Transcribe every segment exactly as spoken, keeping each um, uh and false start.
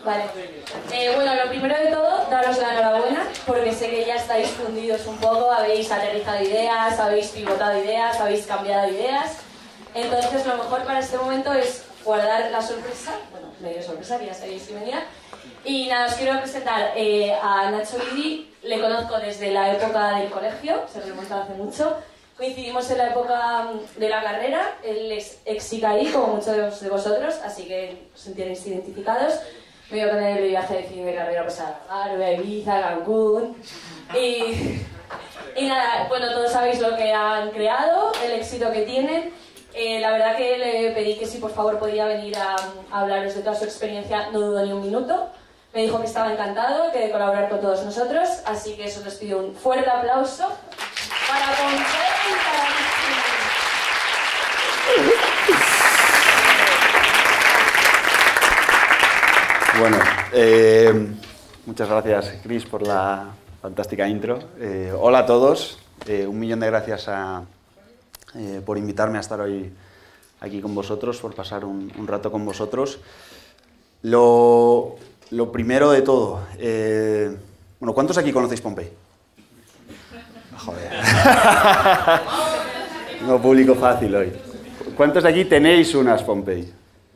Vale. Eh, bueno, lo primero de todo, daros la enhorabuena, porque sé que ya estáis fundidos un poco, habéis aterrizado ideas, habéis pivotado ideas, habéis cambiado ideas. Entonces, lo mejor para este momento es guardar la sorpresa, bueno, medio sorpresa, que ya sabéis que venía. Y nada, os quiero presentar eh, a Nacho Vidi. Le conozco desde la época del colegio, se remonta hace mucho. Coincidimos en la época de la carrera, él es ex I C A I, como muchos de vosotros, así que os sentiréis identificados. Me iba con él de viaje de fin de carrera pues, a Algarve, a Ibiza, a Cancún. Y, y nada, bueno, todos sabéis lo que han creado, el éxito que tienen. Eh, la verdad que le pedí que si por favor podía venir a, a hablaros de toda su experiencia, no dudo ni un minuto. Me dijo que estaba encantado, que de colaborar con todos nosotros, así que eso les pido un fuerte aplauso para Pompey y para Bueno, eh, muchas gracias, Chris, por la fantástica intro. Eh, hola a todos, eh, un millón de gracias a, eh, por invitarme a estar hoy aquí con vosotros, por pasar un, un rato con vosotros. Lo, lo primero de todo, eh, bueno, ¿cuántos aquí conocéis Pompey? Joder. No, público fácil hoy. ¿Cuántos de aquí tenéis unas Pompey?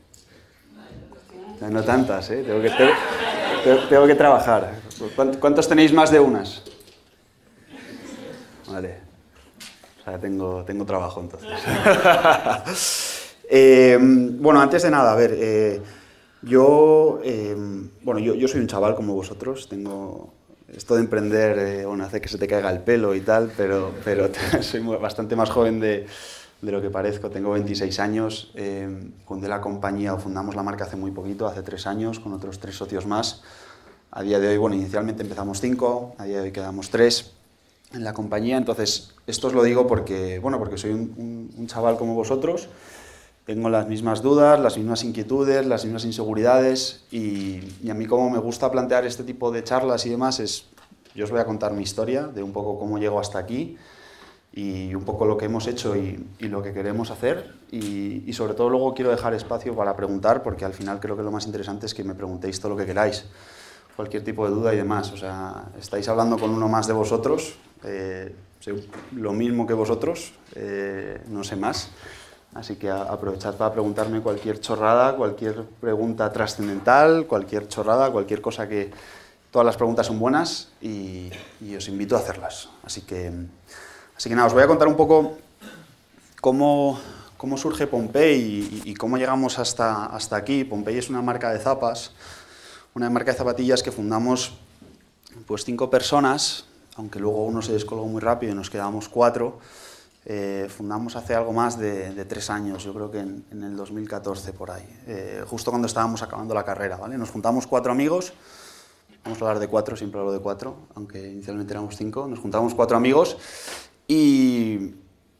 No tantas, ¿eh? Tengo que, tengo, tengo que trabajar. ¿Cuántos tenéis más de unas? Vale. O sea, tengo, tengo trabajo entonces. eh, bueno, antes de nada, a ver, eh, yo, eh, bueno, yo, yo soy un chaval como vosotros, tengo esto de emprender, eh, bueno, hace que se te caiga el pelo y tal, pero, pero soy bastante más joven de... de lo que parezco. Tengo veintiséis años, eh, fundé la compañía o fundamos la marca hace muy poquito, hace tres años, con otros tres socios más. A día de hoy, bueno, inicialmente empezamos cinco, a día de hoy quedamos tres en la compañía. Entonces, esto os lo digo porque, bueno, porque soy un, un, un chaval como vosotros, tengo las mismas dudas, las mismas inquietudes, las mismas inseguridades y, y a mí como me gusta plantear este tipo de charlas y demás es, yo os voy a contar mi historia de un poco cómo llego hasta aquí, y un poco lo que hemos hecho y, y lo que queremos hacer y, y sobre todo luego quiero dejar espacio para preguntar porque al final creo que lo más interesante es que me preguntéis todo lo que queráis, cualquier tipo de duda y demás. O sea, estáis hablando con uno más de vosotros, eh, sé lo mismo que vosotros, eh, no sé más, así que aprovechad para preguntarme cualquier chorrada, cualquier pregunta trascendental, cualquier chorrada, cualquier cosa que... Todas las preguntas son buenas y, y os invito a hacerlas, así que... Así que nada, os voy a contar un poco cómo, cómo surge Pompey y, y cómo llegamos hasta, hasta aquí. Pompey es una marca de zapas, una marca de zapatillas que fundamos pues cinco personas, aunque luego uno se descolgó muy rápido y nos quedamos cuatro. Eh, fundamos hace algo más de, de tres años, yo creo que en, en el dos mil catorce por ahí, eh, justo cuando estábamos acabando la carrera, ¿vale? Nos juntamos cuatro amigos, vamos a hablar de cuatro, siempre hablo de cuatro, aunque inicialmente éramos cinco, nos juntamos cuatro amigos. Y,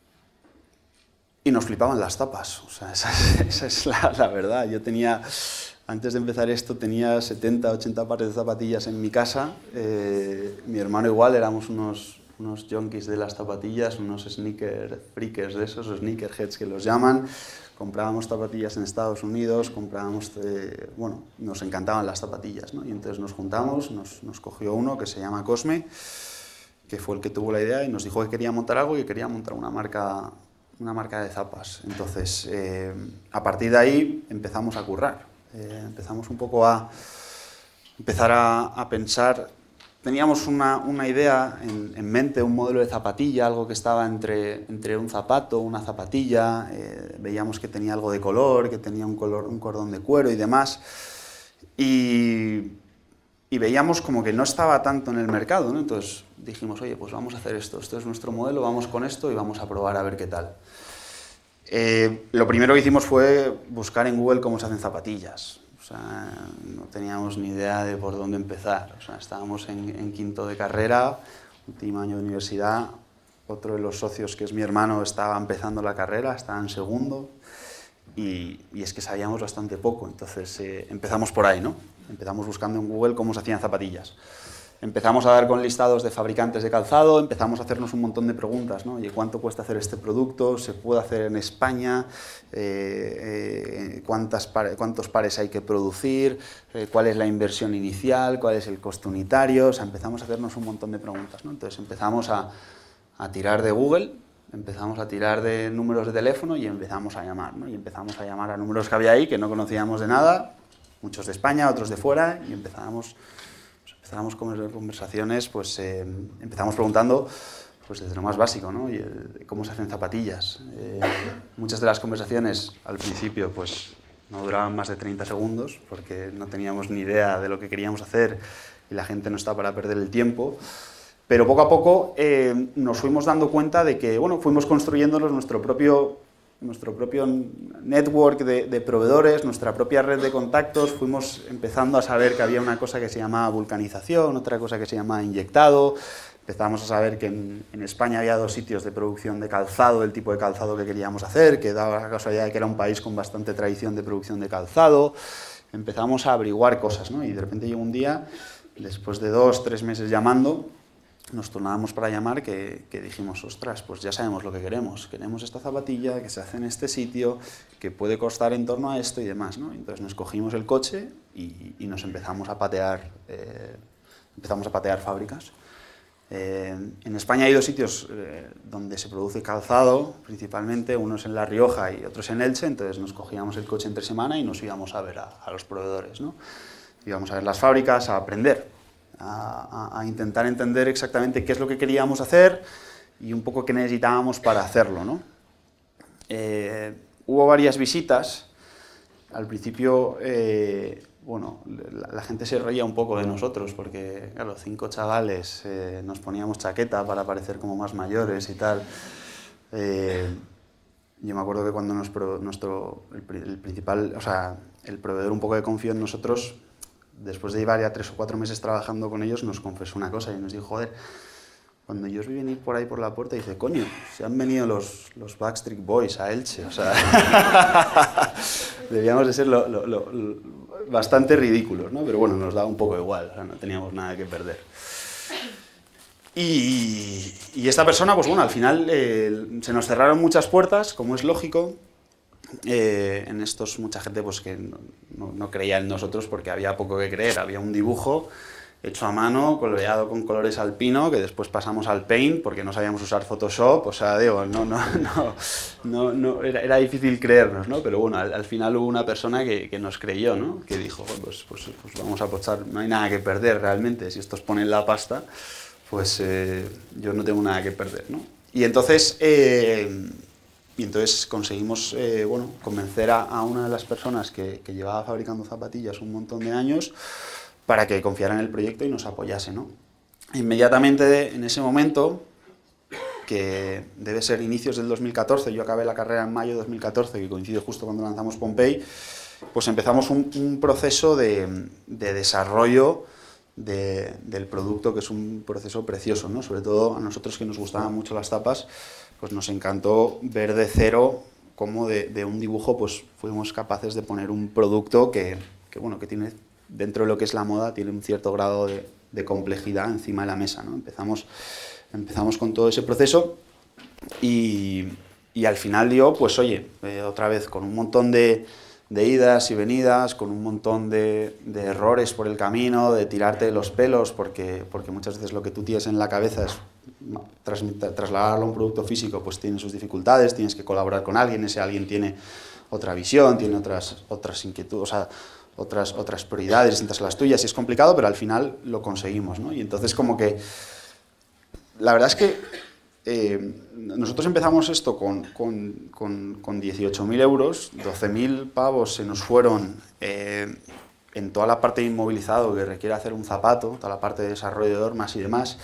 y nos flipaban las tapas, o sea, esa es, esa es la, la verdad. Yo tenía, antes de empezar esto, tenía setenta, ochenta pares de zapatillas en mi casa. Eh, mi hermano igual, éramos unos, unos junkies de las zapatillas, unos sneaker freakers de esos, sneakerheads que los llaman. Comprábamos zapatillas en Estados Unidos, comprábamos, eh, bueno, nos encantaban las zapatillas, ¿no? Y entonces nos juntamos, nos, nos cogió uno que se llama Cosme, que fue el que tuvo la idea y nos dijo que quería montar algo y que quería montar una marca, una marca de zapas. Entonces, eh, a partir de ahí empezamos a currar, eh, empezamos un poco a empezar a, a pensar. Teníamos una, una idea en, en mente, un modelo de zapatilla, algo que estaba entre, entre un zapato, una zapatilla, eh, veíamos que tenía algo de color, que tenía un, color, un cordón de cuero y demás. Y... Y veíamos como que no estaba tanto en el mercado, ¿no? Entonces dijimos, oye, pues vamos a hacer esto, esto es nuestro modelo, vamos con esto y vamos a probar a ver qué tal. Eh, lo primero que hicimos fue buscar en Google cómo se hacen zapatillas. O sea, no teníamos ni idea de por dónde empezar. O sea, estábamos en, en quinto de carrera, último año de universidad. Otro de los socios, que es mi hermano, estaba empezando la carrera, estaba en segundo. Y, y es que sabíamos bastante poco, entonces eh, empezamos por ahí, ¿no? Empezamos buscando en Google cómo se hacían zapatillas. empezamos a dar con listados de fabricantes de calzado, empezamos a hacernos un montón de preguntas, ¿no? Oye, ¿cuánto cuesta hacer este producto? ¿Se puede hacer en España? Eh, eh, ¿cuántas par ¿Cuántos pares hay que producir? Eh, ¿Cuál es la inversión inicial? ¿Cuál es el coste unitario? O sea, empezamos a hacernos un montón de preguntas, ¿no? Entonces empezamos a, a tirar de Google, empezamos a tirar de números de teléfono y empezamos a llamar, ¿no? Y empezamos a llamar a números que había ahí que no conocíamos de nada, muchos de España, otros de fuera, y empezamos... Empezamos con conversaciones, pues eh, empezamos preguntando pues, desde lo más básico, ¿no? Y el, cómo se hacen zapatillas. Eh, muchas de las conversaciones al principio pues, no duraban más de treinta segundos porque no teníamos ni idea de lo que queríamos hacer y la gente no está para perder el tiempo. Pero poco a poco eh, nos fuimos dando cuenta de que bueno, fuimos construyéndonos nuestro propio... nuestro propio network de, de proveedores, nuestra propia red de contactos, fuimos empezando a saber que había una cosa que se llamaba vulcanización, otra cosa que se llamaba inyectado, empezamos a saber que en, en España había dos sitios de producción de calzado, del tipo de calzado que queríamos hacer, que daba la casualidad de que era un país con bastante tradición de producción de calzado, empezamos a averiguar cosas, ¿no? Y de repente llegó un día, después de dos, tres meses llamando, nos tornábamos para llamar que, que dijimos, ostras, pues ya sabemos lo que queremos, queremos esta zapatilla que se hace en este sitio, que puede costar en torno a esto y demás, ¿no? Entonces nos cogimos el coche y, y nos empezamos a patear, eh, empezamos a patear fábricas. Eh, en España hay dos sitios eh, donde se produce calzado, principalmente, uno es en La Rioja y otro es en Elche, entonces nos cogíamos el coche entre semana y nos íbamos a ver a, a los proveedores, ¿no? Íbamos a ver las fábricas, a aprender. A, a, a intentar entender exactamente qué es lo que queríamos hacer y un poco qué necesitábamos para hacerlo, ¿no? Eh, hubo varias visitas. Al principio, eh, bueno, la, la gente se reía un poco de nosotros porque, claro, cinco chavales eh, nos poníamos chaqueta para parecer como más mayores y tal. Eh, yo me acuerdo que cuando nos pro, nuestro, el, el principal, o sea, el proveedor un poco que confió en nosotros, después de llevar ya tres o cuatro meses trabajando con ellos, nos confesó una cosa y nos dijo, joder, cuando yo os vi venir por ahí por la puerta, dice, coño, se han venido los, los Backstreet Boys a Elche, o sea, debíamos de ser lo, lo, lo, lo, bastante ridículos, ¿no? Pero bueno, nos daba un poco igual, o sea, no teníamos nada que perder. Y, y esta persona, pues bueno, al final eh, se nos cerraron muchas puertas, como es lógico. Eh, en estos mucha gente pues que no, no, no creía en nosotros porque había poco que creer, había un dibujo hecho a mano, coloreado con colores alpino, que después pasamos al Paint porque no sabíamos usar Photoshop, o sea, digo, no, no, no, no, no era, era difícil creernos, ¿no? Pero bueno, al, al final hubo una persona que, que nos creyó, ¿no? Que dijo, pues, pues, pues vamos a apostar, no hay nada que perder realmente, si estos ponen la pasta, pues eh, yo no tengo nada que perder, ¿no? Y entonces... Eh, Y entonces conseguimos eh, bueno, convencer a, a una de las personas que, que llevaba fabricando zapatillas un montón de años para que confiara en el proyecto y nos apoyase, ¿no? Inmediatamente en ese momento, que debe ser inicios del dos mil catorce, yo acabé la carrera en mayo de dos mil catorce, que coincide justo cuando lanzamos Pompey, pues empezamos un, un proceso de, de desarrollo de, del producto, que es un proceso precioso, ¿no? Sobre todo a nosotros que nos gustaban mucho las tapas, pues nos encantó ver de cero cómo de, de un dibujo pues fuimos capaces de poner un producto que, que, bueno, que tiene, dentro de lo que es la moda, tiene un cierto grado de, de complejidad encima de la mesa, ¿no? Empezamos, empezamos con todo ese proceso y, y al final dio, pues oye, eh, otra vez con un montón de, de idas y venidas, con un montón de, de errores por el camino, de tirarte los pelos, porque, porque muchas veces lo que tú tienes en la cabeza es Tras, trasladarlo a un producto físico, pues tiene sus dificultades, tienes que colaborar con alguien, ese alguien tiene otra visión, tiene otras, otras inquietudes, o sea, otras, otras prioridades distintas a las tuyas, y es complicado, pero al final lo conseguimos, ¿no? Y entonces como que, la verdad es que eh, nosotros empezamos esto con, con, con, con dieciocho mil euros, doce mil pavos se nos fueron eh, en toda la parte de inmovilizado que requiere hacer un zapato, toda la parte de desarrollo de normas y demás.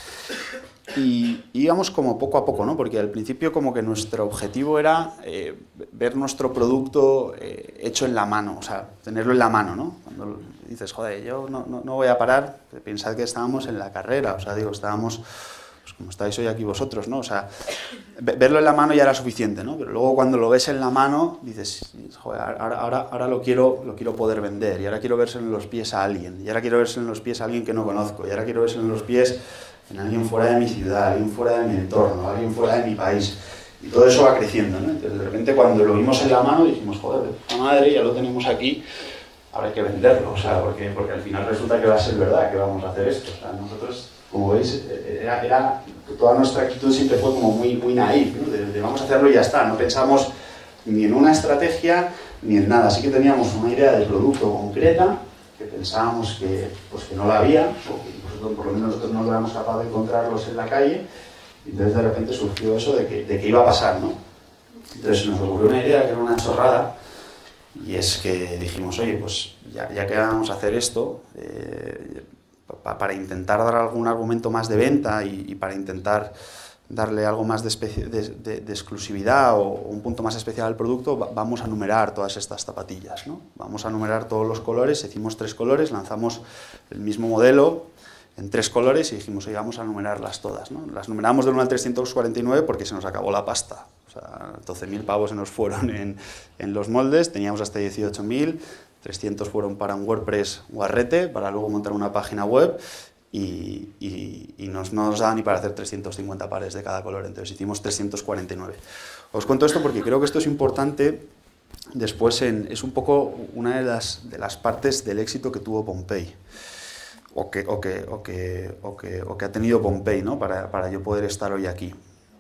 Y íbamos como poco a poco, ¿no? Porque al principio como que nuestro objetivo era eh, ver nuestro producto eh, hecho en la mano, o sea, tenerlo en la mano, ¿no? Cuando dices, joder, yo no, no, no voy a parar, pensad que estábamos en la carrera, o sea, digo, estábamos, pues como estáis hoy aquí vosotros, ¿no? O sea, verlo en la mano ya era suficiente, ¿no? Pero luego cuando lo ves en la mano, dices, joder, ahora, ahora, ahora lo, quiero, lo quiero poder vender, y ahora quiero verse en los pies a alguien, y ahora quiero verse en los pies a alguien que no conozco, y ahora quiero verse en los pies en alguien fuera de mi ciudad, alguien fuera de mi entorno, alguien fuera de mi país. Y todo eso va creciendo, ¿no? Entonces, de repente, cuando lo vimos en la mano, dijimos, joder, de puta madre, ya lo tenemos aquí, ahora hay que venderlo, o sea, porque, porque al final resulta que va a ser verdad que vamos a hacer esto. O sea, nosotros, como veis, era, era, toda nuestra actitud siempre fue como muy, muy naif, ¿no? De, de vamos a hacerlo y ya está, no pensamos ni en una estrategia ni en nada. Sí que teníamos una idea de producto concreta, que pensábamos que, pues, que no la había, o que nosotros, por lo menos nosotros no éramos capaces de encontrarlos en la calle, y entonces de repente surgió eso de que, de que iba a pasar, ¿no? Entonces nos ocurrió una idea que era una chorrada, y es que dijimos, oye, pues ya, ya que vamos a hacer esto, eh, pa, para intentar dar algún argumento más de venta y, y para intentar darle algo más de, especie, de, de, de exclusividad o un punto más especial al producto, va, vamos a numerar todas estas zapatillas, ¿no? Vamos a numerar todos los colores, hicimos tres colores, lanzamos el mismo modelo en tres colores y dijimos, oye, vamos a numerarlas todas, ¿no? Las numeramos del uno al trescientos cuarenta y nueve porque se nos acabó la pasta. O sea, doce mil pavos se nos fueron en, en los moldes, teníamos hasta dieciocho mil, trescientos fueron para un WordPress guarrete, para luego montar una página web y, y, y nos, no nos daba ni para hacer trescientos cincuenta pares de cada color, entonces hicimos trescientos cuarenta y nueve. Os cuento esto porque creo que esto es importante después, en, es un poco una de las, de las partes del éxito que tuvo Pompey. O que, o, que, o, que, o, que, o que ha tenido Pompey, ¿no? para, para yo poder estar hoy aquí.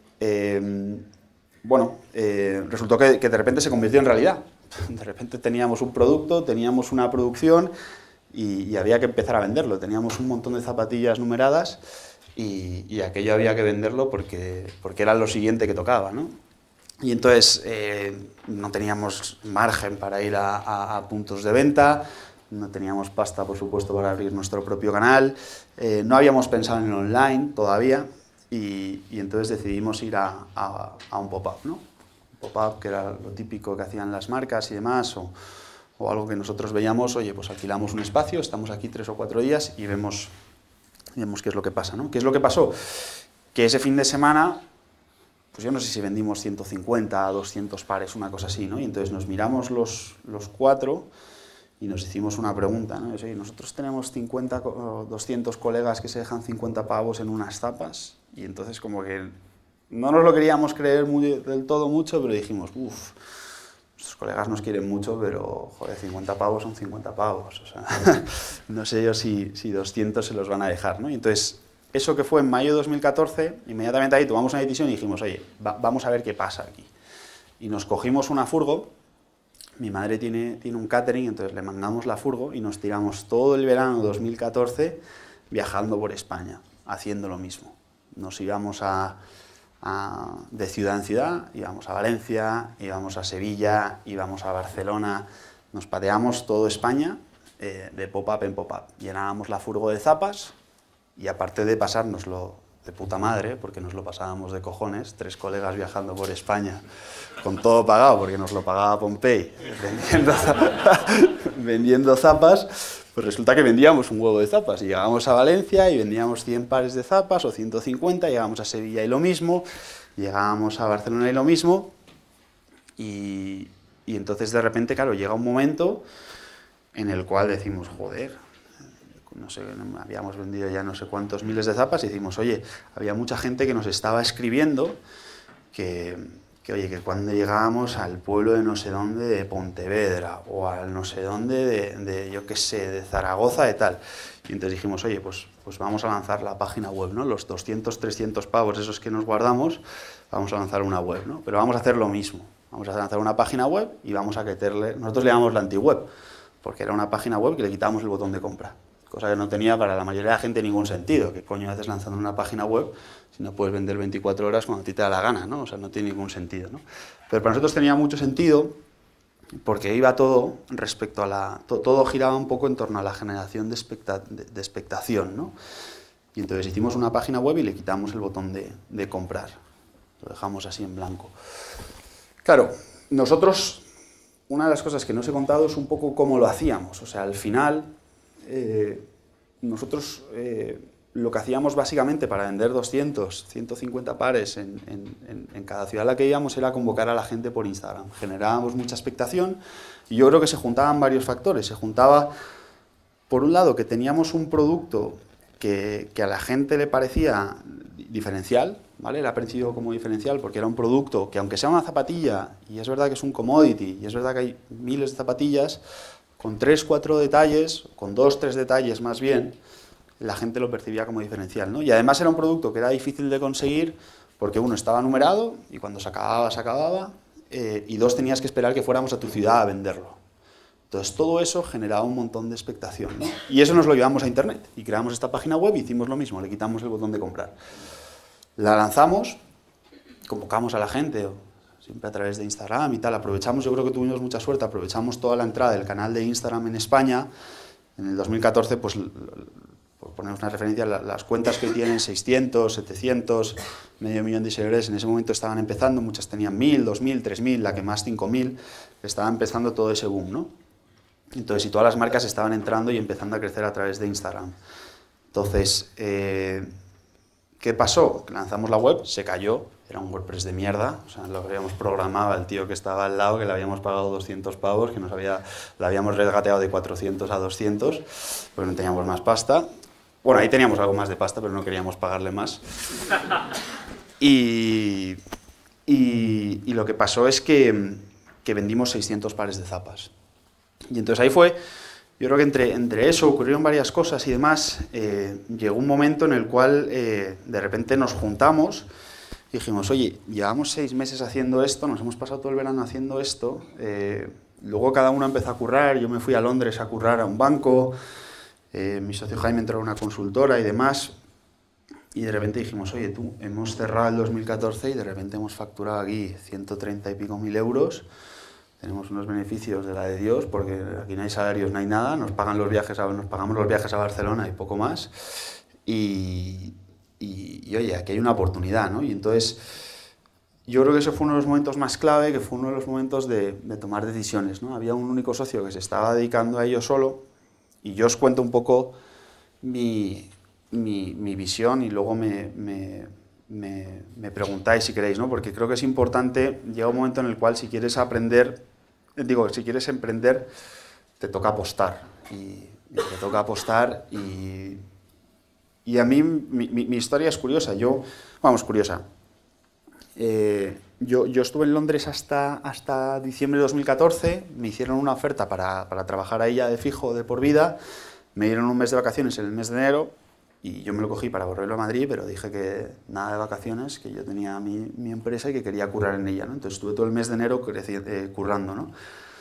Eh, bueno, eh, resultó que, que de repente se convirtió en realidad. De repente teníamos un producto, teníamos una producción y, y había que empezar a venderlo. Teníamos un montón de zapatillas numeradas y, y aquello había que venderlo porque, porque era lo siguiente que tocaba, ¿no? Y entonces eh, no teníamos margen para ir a, a, a puntos de venta. No teníamos pasta, por supuesto, para abrir nuestro propio canal, eh, no habíamos pensado en el online todavía y, y entonces decidimos ir a, a, a un pop-up, ¿no? Un pop-up que era lo típico que hacían las marcas y demás, o, o algo que nosotros veíamos, oye, pues alquilamos un espacio, estamos aquí tres o cuatro días y vemos, vemos qué es lo que pasa, ¿no? ¿Qué es lo que pasó? Que ese fin de semana, pues yo no sé si vendimos ciento cincuenta, doscientos pares, una cosa así, ¿no? Y entonces nos miramos los, los cuatro y nos hicimos una pregunta, ¿no? Oye, nosotros tenemos cincuenta, doscientos colegas que se dejan cincuenta pavos en unas zapas, y entonces como que no nos lo queríamos creer muy, del todo mucho, pero dijimos, uff, nuestros colegas nos quieren mucho, pero joder, cincuenta pavos son cincuenta pavos, o sea, no sé yo si, si doscientos se los van a dejar, ¿no? Y entonces, eso que fue en mayo de dos mil catorce, inmediatamente ahí tomamos una decisión y dijimos, oye, va, vamos a ver qué pasa aquí. Y nos cogimos una furgo. Mi madre tiene, tiene un catering, entonces le mandamos la furgo y nos tiramos todo el verano dos mil catorce viajando por España, haciendo lo mismo. Nos íbamos a, a, de ciudad en ciudad, íbamos a Valencia, íbamos a Sevilla, íbamos a Barcelona, nos pateamos todo España eh, de pop-up en pop-up. Llenábamos la furgo de zapas y aparte de pasárnoslo de puta madre, porque nos lo pasábamos de cojones, tres colegas viajando por España, con todo pagado, porque nos lo pagaba Pompey, vendiendo, vendiendo zapas, pues resulta que vendíamos un huevo de zapas, y llegábamos a Valencia y vendíamos cien pares de zapas, o ciento cincuenta, llegábamos a Sevilla y lo mismo, llegábamos a Barcelona y lo mismo, y, y entonces de repente, claro, llega un momento en el cual decimos, joder, no sé, habíamos vendido ya no sé cuántos miles de zapas y decimos, oye, había mucha gente que nos estaba escribiendo que, que oye, que cuando llegábamos al pueblo de no sé dónde de Pontevedra o al no sé dónde de, de yo qué sé, de Zaragoza y tal. Y entonces dijimos, oye, pues, pues vamos a lanzar la página web, ¿no? Los doscientos, trescientos pavos esos que nos guardamos, vamos a lanzar una web, ¿no? Pero vamos a hacer lo mismo. Vamos a lanzar una página web y vamos a meterle, nosotros le llamamos la antiweb, porque era una página web que le quitábamos el botón de compra. Cosa que no tenía para la mayoría de la gente ningún sentido. ¿Qué coño haces lanzando una página web si no puedes vender veinticuatro horas cuando a ti te da la gana, ¿no? O sea, no tiene ningún sentido, ¿no? Pero para nosotros tenía mucho sentido porque iba todo respecto a la... To, todo giraba un poco en torno a la generación de, expecta, de, de expectación, ¿no? Y entonces hicimos una página web y le quitamos el botón de, de comprar. Lo dejamos así en blanco. Claro, nosotros... Una de las cosas que no os he contado es un poco cómo lo hacíamos. O sea, al final... Eh, nosotros eh, lo que hacíamos básicamente para vender doscientos, ciento cincuenta pares en, en, en, en cada ciudad a la que íbamos era convocar a la gente por Instagram. Generábamos mucha expectación y yo creo que se juntaban varios factores. Se juntaba, por un lado, que teníamos un producto que, que a la gente le parecía diferencial, ¿vale? Era percibido como diferencial porque era un producto que, aunque sea una zapatilla, y es verdad que es un commodity, y es verdad que hay miles de zapatillas, con tres, cuatro detalles, con dos, tres detalles más bien, la gente lo percibía como diferencial, ¿no? Y además era un producto que era difícil de conseguir porque, uno, estaba numerado y cuando se acababa, se acababa, eh, y dos, tenías que esperar que fuéramos a tu ciudad a venderlo. Entonces, todo eso generaba un montón de expectación, ¿no? Y eso nos lo llevamos a Internet y creamos esta página web y hicimos lo mismo, le quitamos el botón de comprar. La lanzamos, convocamos a la gente, siempre a través de Instagram y tal, aprovechamos, yo creo que tuvimos mucha suerte, aprovechamos toda la entrada del canal de Instagram en España. En el dos mil catorce, pues, por poner una referencia, las cuentas que tienen seiscientos, setecientos, medio millón de seguidores, en ese momento estaban empezando, muchas tenían mil, dos mil, tres mil, la que más cinco mil, estaba empezando todo ese boom, ¿no? Entonces, y todas las marcas estaban entrando y empezando a crecer a través de Instagram. Entonces, eh, ¿qué pasó? Lanzamos la web, se cayó, era un WordPress de mierda, o sea, lo habíamos programado al tío que estaba al lado, que le habíamos pagado doscientos pavos, que nos había, le habíamos regateado de cuatrocientos a doscientos, pues no teníamos más pasta. Bueno, ahí teníamos algo más de pasta, pero no queríamos pagarle más. Y, y, y lo que pasó es que, que vendimos seiscientos pares de zapas. Y entonces ahí fue, yo creo que entre, entre eso ocurrieron varias cosas y demás, eh, llegó un momento en el cual eh, de repente nos juntamos y dijimos, oye, llevamos seis meses haciendo esto, nos hemos pasado todo el verano haciendo esto, eh, luego cada uno empezó a currar, yo me fui a Londres a currar a un banco, eh, mi socio Jaime entró a una consultora y demás, y de repente dijimos, oye, tú, hemos cerrado el dos mil catorce y de repente hemos facturado aquí ciento treinta y pico mil euros, tenemos unos beneficios de la de Dios, porque aquí no hay salarios, no hay nada, nos pagan los viajes a, nos pagamos los viajes a Barcelona y poco más, y, y, y oye, aquí hay una oportunidad, ¿no? Y entonces, yo creo que ese fue uno de los momentos más clave, que fue uno de los momentos de, de tomar decisiones, ¿no? Había un único socio que se estaba dedicando a ello solo, y yo os cuento un poco mi, mi, mi visión y luego me, me, me, me preguntáis si queréis, ¿no? Porque creo que es importante, llega un momento en el cual si quieres aprender, digo, si quieres emprender, te toca apostar, y, y te toca apostar, y, y a mí mi, mi, mi historia es curiosa, yo, vamos, curiosa, eh, yo, yo estuve en Londres hasta, hasta diciembre de dos mil catorce, me hicieron una oferta para, para trabajar ahí ya de fijo, de por vida, me dieron un mes de vacaciones en el mes de enero, y yo me lo cogí para volverlo a Madrid, pero dije que nada de vacaciones, que yo tenía mi, mi empresa y que quería currar en ella, ¿no? Entonces estuve todo el mes de enero eh, currando, ¿no?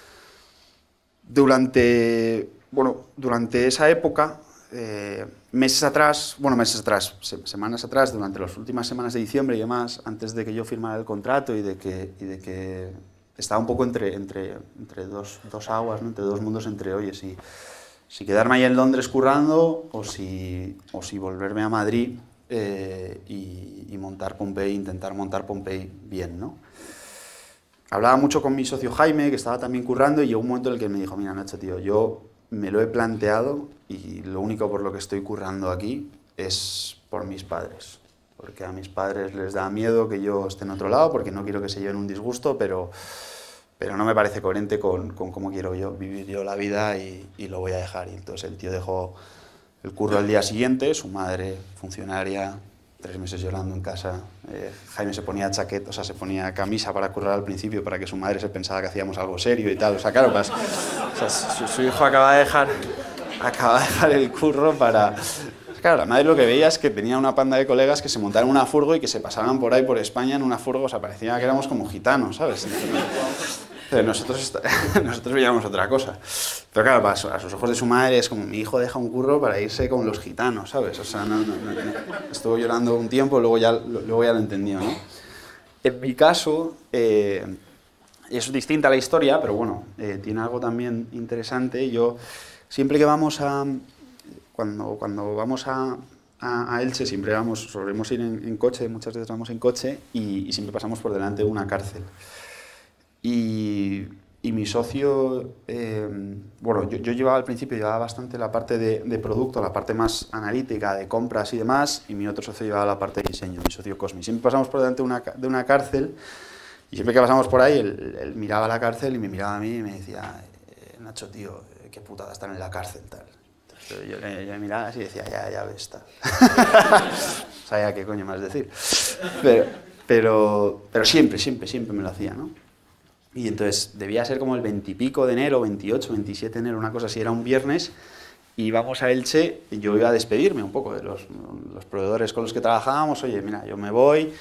Durante, bueno, durante esa época, eh, meses atrás, bueno, meses atrás, se, semanas atrás, durante las últimas semanas de diciembre y demás, antes de que yo firmara el contrato y de que, y de que estaba un poco entre, entre, entre dos, dos aguas, ¿no? Entre dos mundos, entre, oye, si, si quedarme ahí en Londres currando o si, o si volverme a Madrid eh, y, y montar Pompey, intentar montar Pompey bien, ¿no? Hablaba mucho con mi socio Jaime, que estaba también currando, y llegó un momento en el que me dijo, mira, Nacho, tío, yo me lo he planteado y lo único por lo que estoy currando aquí es por mis padres. Porque a mis padres les da miedo que yo esté en otro lado, porque no quiero que se lleven un disgusto, pero, pero no me parece coherente con, con cómo quiero yo vivir yo la vida y, y lo voy a dejar. Y entonces el tío dejó el curro al día siguiente, su madre, funcionaria, tres meses llorando en casa. Eh, Jaime se ponía chaqueta, o sea, se ponía camisa para currar al principio para que su madre se pensaba que hacíamos algo serio y tal. O sea, claro, pues, o sea, su, su hijo acaba de dejar, acaba de dejar el curro para... Claro, la madre lo que veía es que tenía una panda de colegas que se montaron en una furgo y que se pasaban por ahí por España en una furgo, o sea, parecía que éramos como gitanos, ¿sabes? Pero nosotros, nosotros veíamos otra cosa. Pero claro, a sus ojos de su madre es como, mi hijo deja un curro para irse con los gitanos, ¿sabes? O sea, no, no, no, no. Estuvo llorando un tiempo, luego ya, luego ya lo entendió, ¿no? En mi caso, eh, es distinta la historia, pero bueno, eh, tiene algo también interesante. Yo, siempre que vamos a... Cuando, cuando vamos a, a, a Elche, siempre vamos, solemos ir en, en coche, muchas veces vamos en coche, y, y siempre pasamos por delante de una cárcel. Y, y mi socio, eh, bueno, yo, yo llevaba al principio, llevaba bastante la parte de, de producto, la parte más analítica, de compras y demás, y mi otro socio llevaba la parte de diseño, mi socio Cosmi. Siempre pasamos por delante de una, de una cárcel, y siempre que pasamos por ahí, él, él miraba la cárcel y me miraba a mí y me decía, eh, Nacho, tío, qué putada estar en la cárcel, tal. Entonces yo, yo, yo me miraba así y decía, ya, ya ves, tal. Sabía qué coño más decir. Pero, pero, pero siempre, siempre, siempre me lo hacía, ¿no? Y entonces debía ser como el veintipico de enero, veintiocho, veintisiete de enero, una cosa así, era un viernes, y vamos a Elche, y yo iba a despedirme un poco de los, los proveedores con los que trabajábamos. Oye, mira, yo me voy,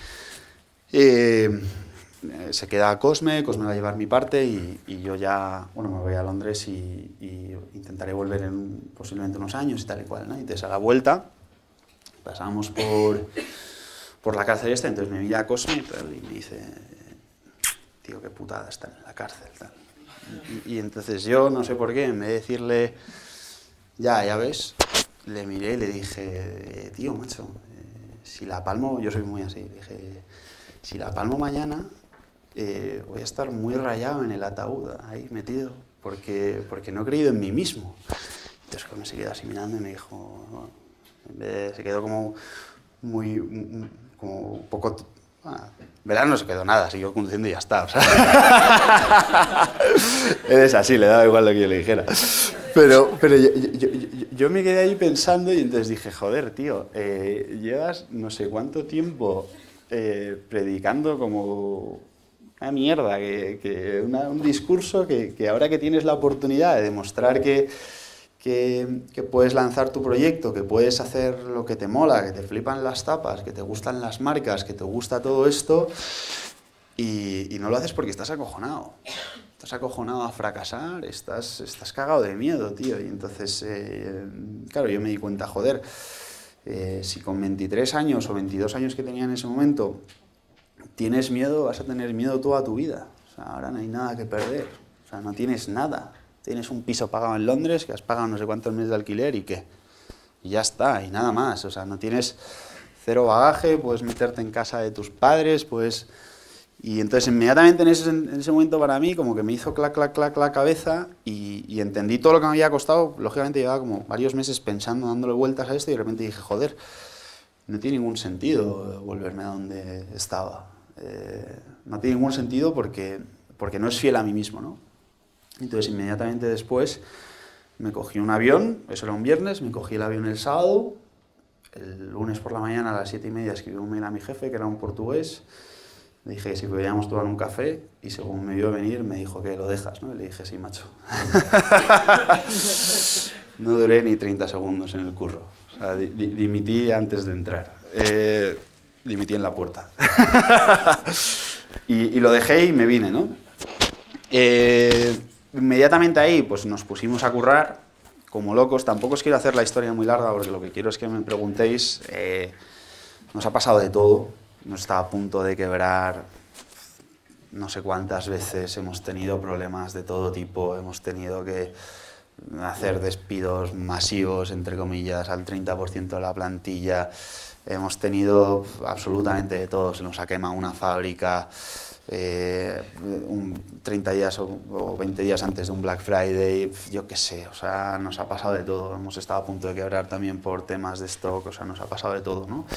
eh, se queda Cosme, Cosme va a llevar mi parte, y, y yo ya, bueno, me voy a Londres y, y intentaré volver en posiblemente unos años y tal y cual, ¿no? Y entonces a la vuelta pasamos por, por la cárcel esta, entonces me mira a Cosme y me dice, tío, qué putada estar en la cárcel, tal. Y, y entonces yo, no sé por qué, en vez de decirle, ya, ya ves, le miré y le dije, tío, macho, eh, si la palmo, yo soy muy así, le dije, si la palmo mañana, eh, voy a estar muy rayado en el ataúd, ahí metido, porque, porque no he creído en mí mismo. Entonces me se quedó así mirando y me dijo, bueno, en vez de, se quedó como muy, como un poco... Ah, verán, no se quedó nada, siguió conduciendo y ya está. O sea, él es así, le daba igual lo que yo le dijera. Pero, pero yo, yo, yo, yo me quedé ahí pensando y entonces dije, joder, tío, eh, llevas no sé cuánto tiempo eh, predicando como una mierda, que, que una, un discurso que, que ahora que tienes la oportunidad de demostrar que... Que, que puedes lanzar tu proyecto, que puedes hacer lo que te mola, que te flipan las tapas, que te gustan las marcas, que te gusta todo esto, y, y no lo haces porque estás acojonado. Estás acojonado a fracasar, estás, estás cagado de miedo, tío. Y entonces, eh, claro, yo me di cuenta, joder, eh, si con veintitrés años o veintidós años que tenía en ese momento tienes miedo, vas a tener miedo toda tu vida. O sea, ahora no hay nada que perder, o sea, no tienes nada. Tienes un piso pagado en Londres, que has pagado no sé cuántos meses de alquiler y qué. Y ya está, y nada más. O sea, no tienes cero bagaje, puedes meterte en casa de tus padres, puedes... Y entonces inmediatamente en ese, en ese momento para mí como que me hizo clac, clac, clac la cabeza y, y entendí todo lo que me había costado. Lógicamente llevaba como varios meses pensando, dándole vueltas a esto y de repente dije, joder, no tiene ningún sentido volverme a donde estaba. Eh, no tiene ningún sentido porque, porque no es fiel a mí mismo, ¿no? Entonces, inmediatamente después, me cogí un avión, eso era un viernes, me cogí el avión el sábado, el lunes por la mañana a las siete y media escribí un mail a mi jefe, que era un portugués, le dije que si podíamos tomar un café, y según me vio venir, me dijo que lo dejas, ¿no? Y le dije, sí, macho. No duré ni treinta segundos en el curro, o sea, di dimití antes de entrar, eh, dimití en la puerta. y, y lo dejé y me vine, ¿no? Eh, Inmediatamente ahí pues nos pusimos a currar como locos. Tampoco os quiero hacer la historia muy larga porque lo que quiero es que me preguntéis. Eh, nos ha pasado de todo, nos está a punto de quebrar no sé cuántas veces, hemos tenido problemas de todo tipo, hemos tenido que hacer despidos masivos, entre comillas, al treinta por ciento de la plantilla, hemos tenido absolutamente de todo, se nos ha quemado una fábrica. Eh, un treinta días o, o veinte días antes de un Black Friday, yo qué sé, o sea, nos ha pasado de todo. Hemos estado a punto de quebrar también por temas de stock, o sea, nos ha pasado de todo, ¿no?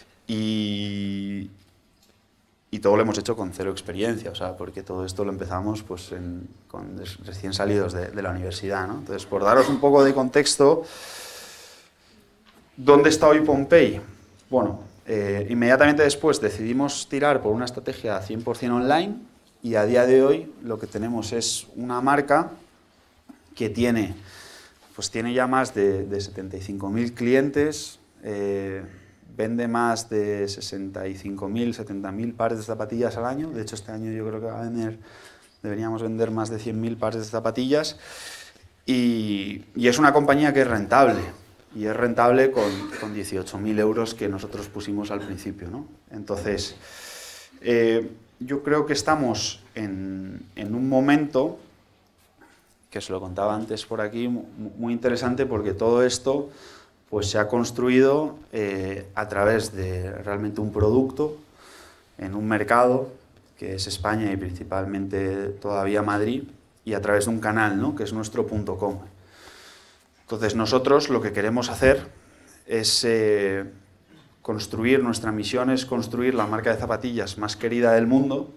Y, y todo lo hemos hecho con cero experiencia, o sea, porque todo esto lo empezamos pues en, con recién salidos de, de la universidad, ¿no? Entonces, por daros un poco de contexto, ¿dónde está hoy Pompey? Bueno, Eh, inmediatamente después decidimos tirar por una estrategia cien por cien online y a día de hoy lo que tenemos es una marca que tiene, pues tiene ya más de, de setenta y cinco mil clientes, eh, vende más de sesenta y cinco mil, setenta mil pares de zapatillas al año. De hecho, este año yo creo que va a vender, deberíamos vender más de cien mil pares de zapatillas y, y es una compañía que es rentable. Y es rentable con, con dieciocho mil euros que nosotros pusimos al principio, ¿no? Entonces, eh, yo creo que estamos en, en un momento, que os lo contaba antes por aquí, muy interesante porque todo esto pues, se ha construido eh, a través de realmente un producto en un mercado que es España y principalmente todavía Madrid, y a través de un canal, ¿no? Que es nuestro punto com. Entonces nosotros lo que queremos hacer es eh, construir, nuestra misión es construir la marca de zapatillas más querida del mundo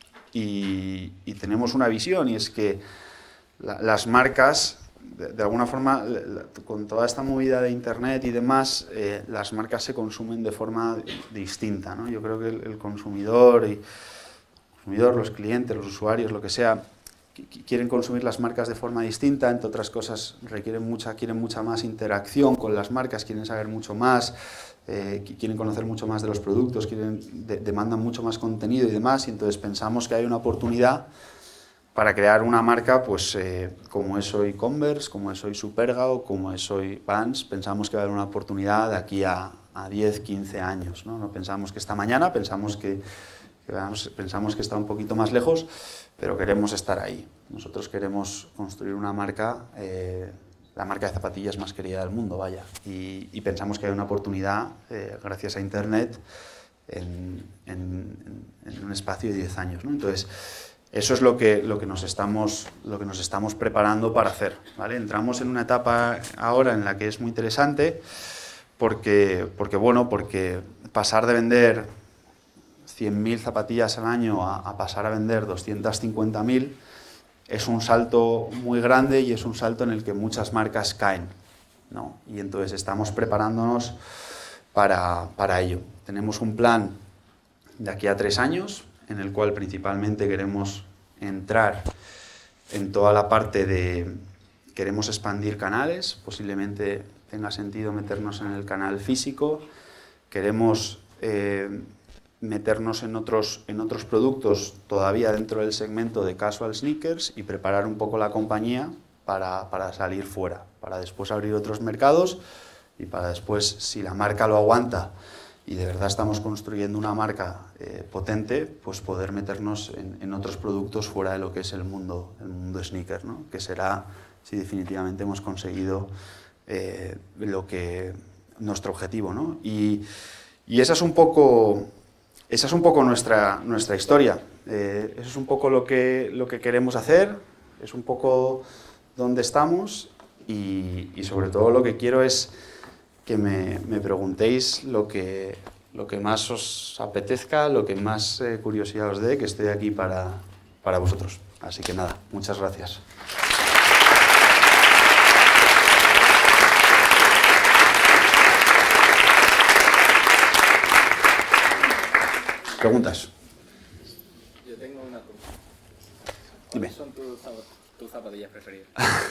y, y tenemos una visión y es que la, las marcas, de, de alguna forma, la, con toda esta movida de internet y demás, eh, las marcas se consumen de forma distinta, ¿no? Yo creo que el, el consumidor, y, el consumidor, los clientes, los usuarios, lo que sea, quieren consumir las marcas de forma distinta, entre otras cosas requieren mucha, quieren mucha más interacción con las marcas, quieren saber mucho más, eh, quieren conocer mucho más de los productos, quieren, de, demandan mucho más contenido y demás, y entonces pensamos que hay una oportunidad para crear una marca pues, eh, como es hoy Converse, como es hoy Superga o como es hoy Vans. Pensamos que va a haber una oportunidad de aquí a, a diez, quince años, ¿no? No pensamos que esta mañana, pensamos que, que, vamos, pensamos que está un poquito más lejos, pero queremos estar ahí. Nosotros queremos construir una marca, eh, la marca de zapatillas más querida del mundo, vaya. Y, y pensamos que hay una oportunidad, eh, gracias a Internet, en, en, en un espacio de diez años, ¿no? Entonces, eso es lo que, lo que, nos, estamos, lo que nos estamos preparando para hacer, ¿vale? Entramos en una etapa ahora en la que es muy interesante porque, porque, bueno, porque pasar de vender cien mil zapatillas al año a, a pasar a vender doscientas cincuenta mil es un salto muy grande y es un salto en el que muchas marcas caen, ¿no? Y entonces estamos preparándonos para, para ello. Tenemos un plan de aquí a tres años en el cual principalmente queremos entrar en toda la parte de... Queremos expandir canales, posiblemente tenga sentido meternos en el canal físico, queremos... Eh, meternos en otros, en otros productos todavía dentro del segmento de casual sneakers y preparar un poco la compañía para, para salir fuera, para después abrir otros mercados y para después, si la marca lo aguanta y de verdad estamos construyendo una marca eh, potente, pues poder meternos en, en otros productos fuera de lo que es el mundo, el mundo sneaker, ¿no? Que será si definitivamente hemos conseguido eh, lo que, nuestro objetivo, ¿no? Y, y esa es un poco... Esa es un poco nuestra, nuestra historia, eh, eso es un poco lo que, lo que queremos hacer, es un poco dónde estamos y, y sobre todo lo que quiero es que me, me preguntéis lo que, lo que más os apetezca, lo que más eh, curiosidad os dé, que estoy aquí para, para vosotros. Así que nada, muchas gracias. ¿Preguntas? Yo tengo una pregunta. Dime. ¿Cuáles son tus, tus zapatillas preferidas?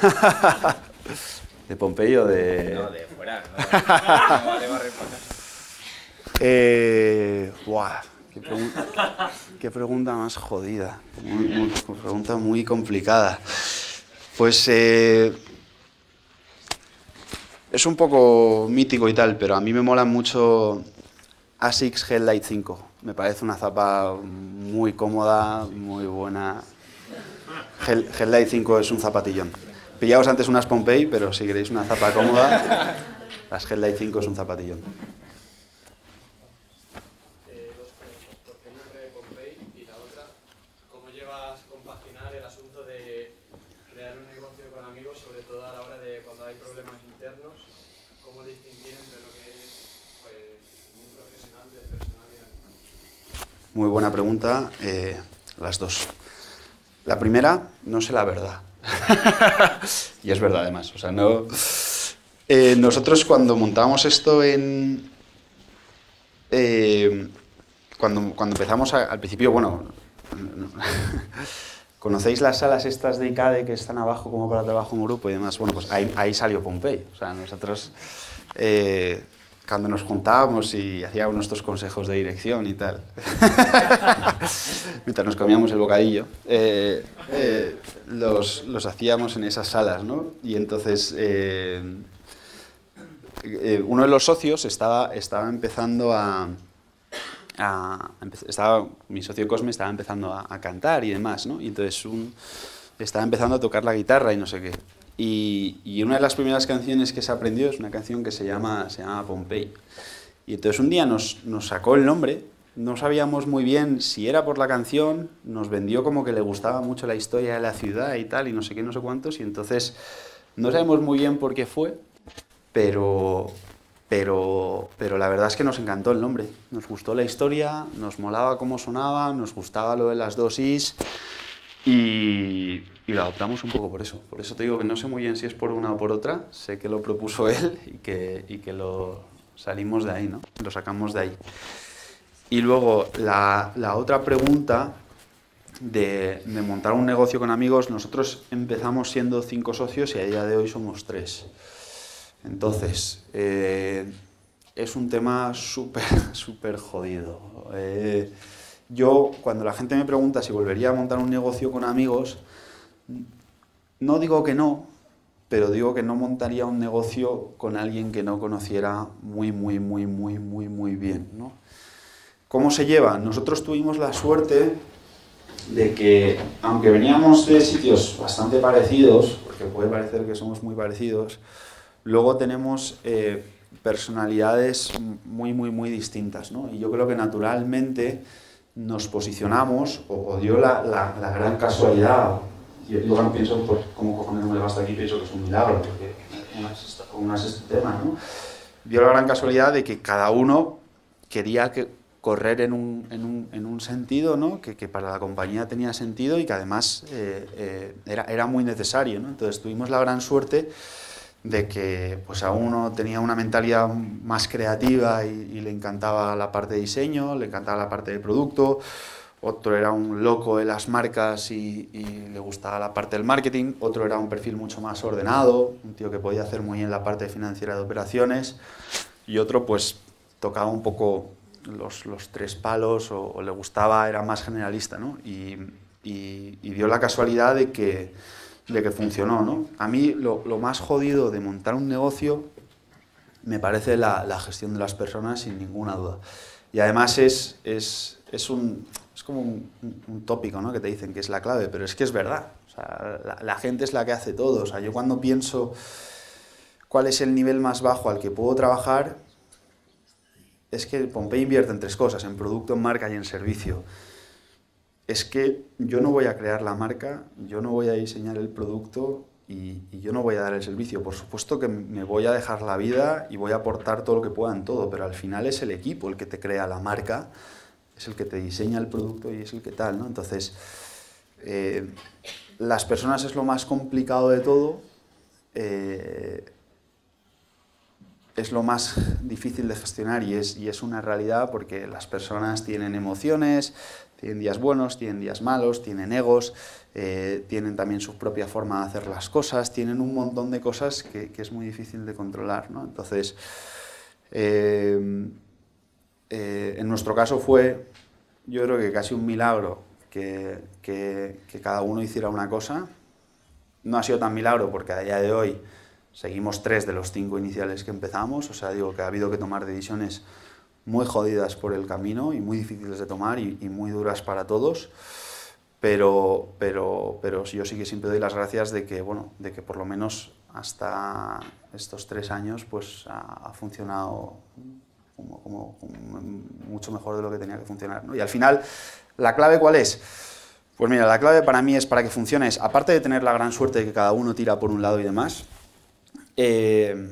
¿De Pompeyo o de...? No, de fuera. No, no vale barrer para casa. Eh... Buah, qué, pregun qué pregunta más jodida. Muy, muy, pregunta muy complicada. Pues... Eh, es un poco mítico y tal, pero a mí me molan mucho Asics Headlight cinco. Me parece una zapa muy cómoda, muy buena. Hell, Headlight cinco es un zapatillón. Pillaos antes unas Pompey, pero si queréis una zapa cómoda, las Headlight cinco es un zapatillón. Eh, dos preguntas. ¿Por qué el nombre de Pompey? Y la otra, ¿cómo llevas compaginar el asunto de crear un negocio con amigos, sobre todo a la hora de cuando hay problemas internos? ¿Cómo distinguir entre lo que es pues, muy profesional de personalidad? Muy buena pregunta, eh, las dos. La primera, no sé la verdad. Y es verdad, además. O sea, no... Eh, nosotros cuando montamos esto en... Eh, cuando, cuando empezamos a, al principio, bueno... No, ¿conocéis las salas estas de ICADE que están abajo como para trabajo en grupo y demás? Bueno, pues ahí, ahí salió Pompey. O sea, nosotros... Eh, cuando nos juntábamos y hacíamos nuestros consejos de dirección y tal, mientras nos comíamos el bocadillo, eh, eh, los, los hacíamos en esas salas, ¿no? Y entonces eh, eh, uno de los socios estaba, estaba empezando a, a... Estaba, mi socio Cosme estaba empezando a, a cantar y demás, ¿no? Y entonces un, estaba empezando a tocar la guitarra y no sé qué. Y, y una de las primeras canciones que se aprendió es una canción que se llama, se llama Pompey. Y entonces un día nos, nos sacó el nombre no sabíamos muy bien si era por la canción, nos vendió como que le gustaba mucho la historia de la ciudad y tal, y no sé qué, no sé cuántos, y entonces no sabemos muy bien por qué fue, pero, pero, pero la verdad es que nos encantó el nombre, nos gustó la historia, nos molaba cómo sonaba, nos gustaba lo de las dos is, y, y lo adoptamos un poco por eso. Por eso te digo que no sé muy bien si es por una o por otra, sé que lo propuso él y que, y que lo salimos de ahí, ¿no? Lo sacamos de ahí. Y luego la, la otra pregunta de, de montar un negocio con amigos, nosotros empezamos siendo cinco socios y a día de hoy somos tres. Entonces, eh, es un tema súper, súper jodido. Eh, yo, cuando la gente me pregunta si volvería a montar un negocio con amigos, no digo que no, pero digo que no montaría un negocio con alguien que no conociera muy, muy, muy, muy, muy, muy bien, ¿no? ¿Cómo se lleva? Nosotros tuvimos la suerte de que, aunque veníamos de sitios bastante parecidos, porque puede parecer que somos muy parecidos, luego tenemos eh, personalidades muy, muy, muy distintas, ¿no? Y yo creo que naturalmente nos posicionamos, o, o dio la, la, la gran casualidad, yo, yo cuando pienso por cómo cojones me levanto aquí, pienso que es un milagro, porque aún es este tema, ¿no? Dio la gran casualidad de que cada uno quería que correr en un, en un, en un sentido, ¿no? que, que para la compañía tenía sentido y que además eh, eh, era, era muy necesario, ¿no? Entonces tuvimos la gran suerte de que pues, a uno tenía una mentalidad más creativa y, y le encantaba la parte de diseño, le encantaba la parte de producto, otro era un loco de las marcas y, y le gustaba la parte del marketing, otro era un perfil mucho más ordenado, un tío que podía hacer muy bien la parte financiera de operaciones, y otro pues tocaba un poco Los, los tres palos o, o le gustaba, era más generalista, ¿no? Y, y, y dio la casualidad de que, de que funcionó, ¿no? A mí lo, lo más jodido de montar un negocio me parece la, la gestión de las personas, sin ninguna duda. Y además es, es, es, un, es como un, un tópico, ¿no? Que te dicen que es la clave, pero es que es verdad. O sea, la, la gente es la que hace todo. O sea, yo cuando pienso cuál es el nivel más bajo al que puedo trabajar, es que Pompey invierte en tres cosas, en producto, en marca y en servicio. Es que yo no voy a crear la marca, yo no voy a diseñar el producto y, y yo no voy a dar el servicio. Por supuesto que me voy a dejar la vida y voy a aportar todo lo que pueda en todo, pero al final es el equipo el que te crea la marca, es el que te diseña el producto y es el que tal, ¿no? Entonces, eh, las personas es lo más complicado de todo, eh, es lo más difícil de gestionar y es, y es una realidad porque las personas tienen emociones, tienen días buenos, tienen días malos, tienen egos, eh, tienen también su propia forma de hacer las cosas, tienen un montón de cosas que, que es muy difícil de controlar, ¿no? Entonces, eh, eh, en nuestro caso fue, yo creo que casi un milagro que, que, que cada uno hiciera una cosa. No ha sido tan milagro porque a día de hoy seguimos tres de los cinco iniciales que empezamos, o sea, digo que ha habido que tomar decisiones muy jodidas por el camino y muy difíciles de tomar y, y muy duras para todos, pero, pero, pero yo sí que siempre doy las gracias de que, bueno, de que por lo menos hasta estos tres años pues ha, ha funcionado como, como, como mucho mejor de lo que tenía que funcionar, ¿no? Y al final, ¿la clave cuál es? Pues mira, la clave para mí es, para que funcione, es, aparte de tener la gran suerte de que cada uno tira por un lado y demás, Eh,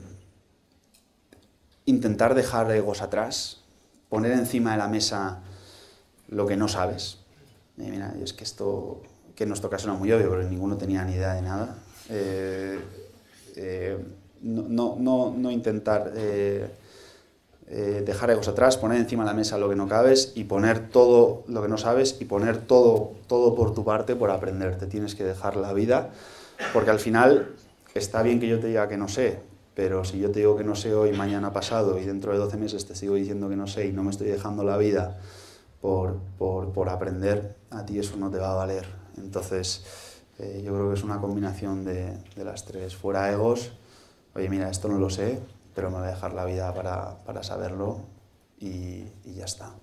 intentar dejar egos atrás, poner encima de la mesa lo que no sabes. Eh, mira, es que esto que nos toca suena muy obvio, pero ninguno tenía ni idea de nada. Eh, eh, no, no, no, no intentar eh, eh, dejar egos atrás, poner encima de la mesa lo que no cabes y poner todo lo que no sabes y poner todo, todo por tu parte por aprender. Te tienes que dejar la vida, porque al final está bien que yo te diga que no sé, pero si yo te digo que no sé hoy, mañana pasado y dentro de doce meses te sigo diciendo que no sé y no me estoy dejando la vida por, por, por aprender, a ti eso no te va a valer. Entonces, eh, yo creo que es una combinación de, de las tres. Fuera egos, oye, mira, esto no lo sé, pero me voy a dejar la vida para, para saberlo y, y ya está.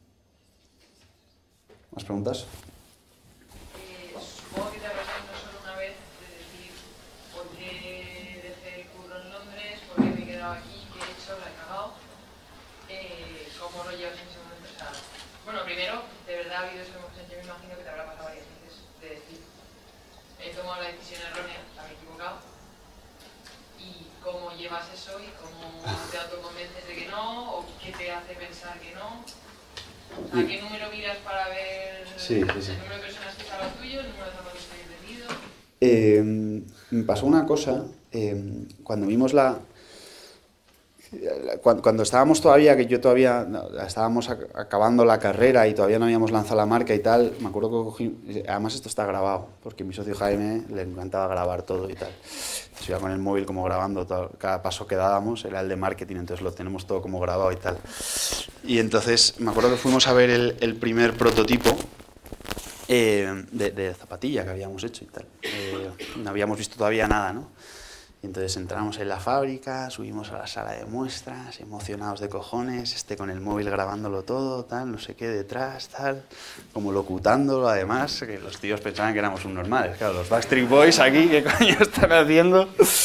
¿Más preguntas? Eh, supongo que te habrás no solo una vez de decir por qué dejé el curro en Londres, por qué me he quedado aquí, qué he hecho, la he cagado. Eh, ¿Cómo lo llevas en ese momento? O sea, Bueno, primero, de verdad ha habido ese momento, yo me imagino que te habrá pasado varias veces, de decir, he tomado la decisión errónea, la me he equivocado, y cómo llevas eso y cómo te autoconvences de que no, o qué te hace pensar que no. O sea, ¿qué número miras para ver Sí, sí, sí. el número de personas que está al tuyo, el número de zapatos que hayas vendido? Eh, me pasó una cosa, eh, cuando vimos la... Cuando, cuando estábamos todavía, que yo todavía, no, estábamos ac acabando la carrera y todavía no habíamos lanzado la marca y tal, me acuerdo que cogí, además esto está grabado, porque mi socio Jaime le encantaba grabar todo y tal. Se iba con el móvil como grabando, todo, cada paso que dábamos era el de marketing, entonces lo tenemos todo como grabado y tal. Y entonces me acuerdo que fuimos a ver el, el primer prototipo eh, de, de zapatilla que habíamos hecho y tal. Eh, no habíamos visto todavía nada, ¿no? Y entonces entramos en la fábrica, subimos a la sala de muestras, emocionados de cojones, este con el móvil grabándolo todo, tal, no sé qué, detrás, tal, como locutándolo además, que los tíos pensaban que éramos un normales, claro, los Backstreet Boys aquí, ¿qué coño están haciendo?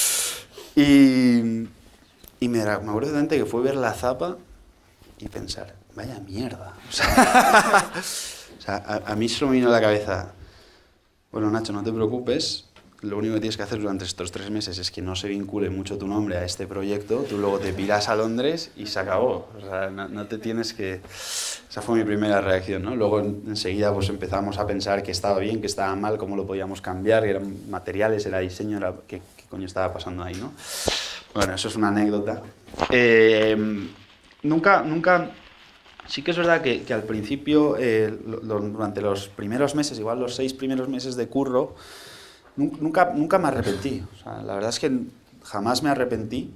Y, y me, me acuerdo exactamente que fue ver la zapa y pensar, vaya mierda. O sea, o sea a, a mí solo me vino a la cabeza, bueno, Nacho, no te preocupes, lo único que tienes que hacer durante estos tres meses es que no se vincule mucho tu nombre a este proyecto, tú luego te piras a Londres y se acabó. O sea, no, no te tienes que... Esa fue mi primera reacción, ¿no? Luego enseguida pues empezamos a pensar que estaba bien, que estaba mal, cómo lo podíamos cambiar, eran materiales, era diseño, era... ¿Qué, qué coño estaba pasando ahí, no? Bueno, eso es una anécdota. Eh, nunca, nunca... Sí que es verdad que, que al principio, eh, lo, lo, durante los primeros meses, igual los seis primeros meses de curro, Nunca, nunca me arrepentí, o sea, la verdad es que jamás me arrepentí.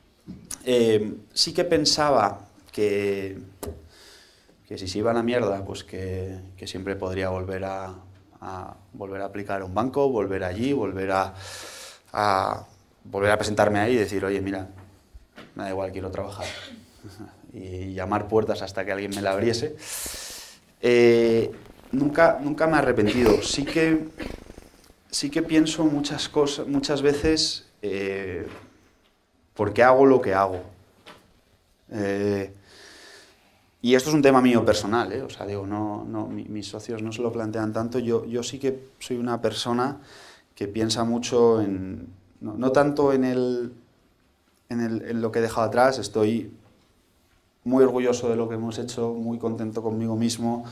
Eh, sí que pensaba que, que si se iba a la mierda, pues que, que siempre podría volver a, a, volver a aplicar a un banco, volver allí, volver a, a, volver a presentarme ahí y decir, oye, mira, me da igual, quiero trabajar. Y llamar puertas hasta que alguien me la abriese. Eh, nunca, nunca me he arrepentido. Sí que... Sí que pienso muchas cosas, muchas veces, eh, ¿por qué hago lo que hago? Eh, y esto es un tema mío personal, ¿eh? O sea, digo, no, no, mi, mis socios no se lo plantean tanto. Yo, yo sí que soy una persona que piensa mucho en, no, no tanto en, el, en, el, en lo que he dejado atrás, estoy muy orgulloso de lo que hemos hecho, muy contento conmigo mismo,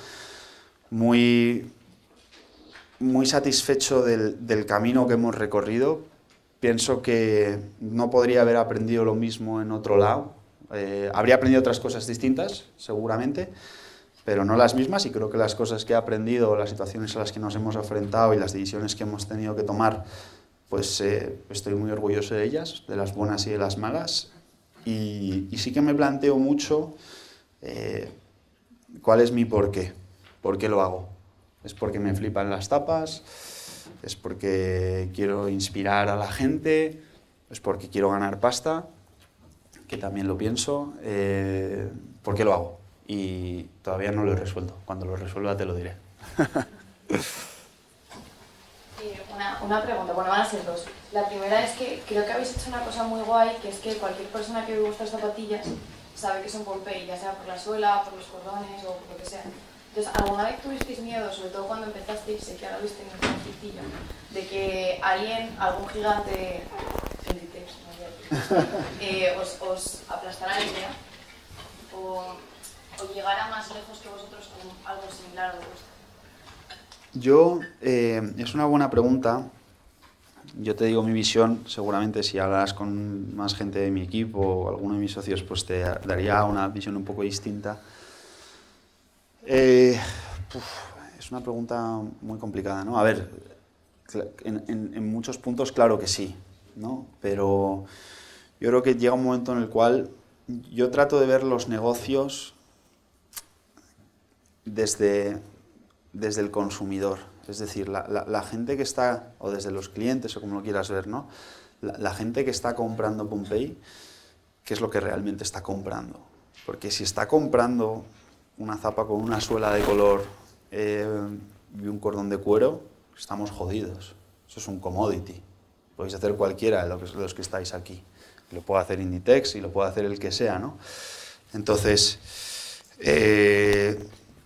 muy... muy satisfecho del, del camino que hemos recorrido. Pienso que no podría haber aprendido lo mismo en otro lado. Eh, habría aprendido otras cosas distintas, seguramente, pero no las mismas, y creo que las cosas que he aprendido, las situaciones a las que nos hemos enfrentado y las decisiones que hemos tenido que tomar, pues eh, estoy muy orgulloso de ellas, de las buenas y de las malas. Y, y sí que me planteo mucho eh, cuál es mi porqué, por qué lo hago. ¿Es porque me flipan las tapas? ¿Es porque quiero inspirar a la gente? ¿Es porque quiero ganar pasta? Que también lo pienso. Eh, ¿Por qué lo hago? Y todavía no lo he resuelto. Cuando lo resuelva te lo diré. eh, una, una pregunta, bueno, van a ser dos. La primera es que creo que habéis hecho una cosa muy guay, que es que cualquier persona que ve vuestras zapatillas sabe que son Pompey, ya sea por la suela, por los cordones o por lo que sea. Entonces, ¿alguna vez tuvisteis miedo, sobre todo cuando empezasteis, sé que ahora habéis tenido un conflictillo, de que alguien, algún gigante, Inditex, no eh, os, os aplastara la idea o, o llegara más lejos que vosotros con algo similar a lo vuestro? Yo, eh, es una buena pregunta. Yo te digo mi visión, seguramente si hablas con más gente de mi equipo o alguno de mis socios, pues te daría una visión un poco distinta. Eh, uf, es una pregunta muy complicada, ¿no? A ver, en, en, en muchos puntos claro que sí, ¿no? Pero yo creo que llega un momento en el cual yo trato de ver los negocios desde, desde el consumidor, es decir, la, la, la gente que está, o desde los clientes, o como lo quieras ver, ¿no? La, la gente que está comprando Pompey, ¿qué es lo que realmente está comprando? Porque si está comprando una zapa con una suela de color eh, y un cordón de cuero, estamos jodidos. Eso es un commodity. Podéis hacer cualquiera de los que, los que estáis aquí. Lo puede hacer Inditex y lo puede hacer el que sea, ¿no? Entonces, eh,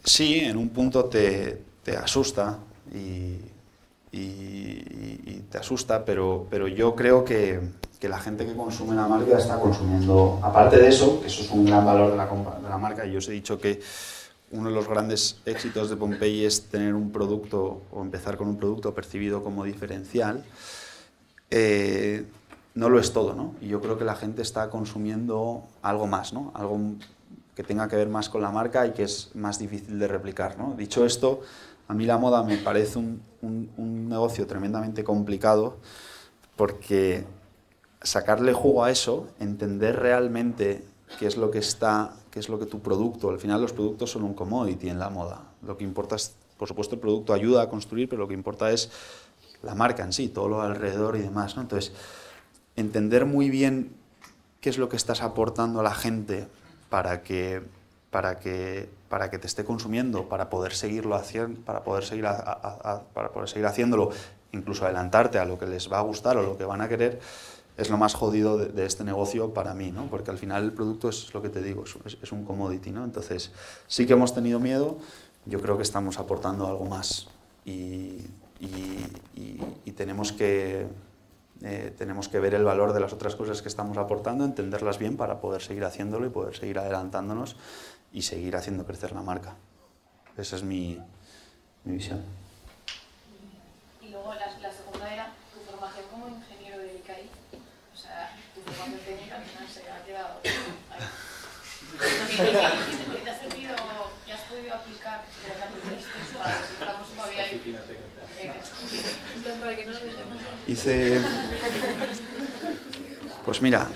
sí, en un punto te, te asusta y, y, y te asusta, pero, pero yo creo que, que la gente que consume la marca está consumiendo, aparte de eso, que eso es un gran valor de la, de la marca, y yo os he dicho que uno de los grandes éxitos de Pompei es tener un producto, o empezar con un producto percibido como diferencial, eh, no lo es todo, ¿no? Y yo creo que la gente está consumiendo algo más, ¿no? Algo que tenga que ver más con la marca y que es más difícil de replicar, ¿no? Dicho esto, a mí la moda me parece un, un, un negocio tremendamente complicado, porque sacarle jugo a eso, entender realmente qué es lo que está, qué es lo que tu producto, al final los productos son un commodity en la moda. Lo que importa es, por supuesto, el producto ayuda a construir, pero lo que importa es la marca en sí, todo lo alrededor y demás, ¿no? Entonces, entender muy bien qué es lo que estás aportando a la gente para que, para que, para que te esté consumiendo, para poder seguirlo haciendo, para poder seguir, a, a, a, para poder seguir haciéndolo, incluso adelantarte a lo que les va a gustar o lo que van a querer, es lo más jodido de, de este negocio para mí, ¿no? Porque al final el producto es lo que te digo, es, es un commodity, ¿no? Entonces, sí que hemos tenido miedo, yo creo que estamos aportando algo más y, y, y, y tenemos que... Eh, tenemos que ver el valor de las otras cosas que estamos aportando, entenderlas bien para poder seguir haciéndolo y poder seguir adelantándonos y seguir haciendo crecer la marca. Esa es mi, mi visión. Y luego la, la segunda era tu formación como ingeniero de I C A I. O sea, tu formación técnica al final se ha quedado ahí. ¿Qué te ha servido y has podido aplicar lo que aprendiste para que estamos todavía ahí? Hice... Pues mira,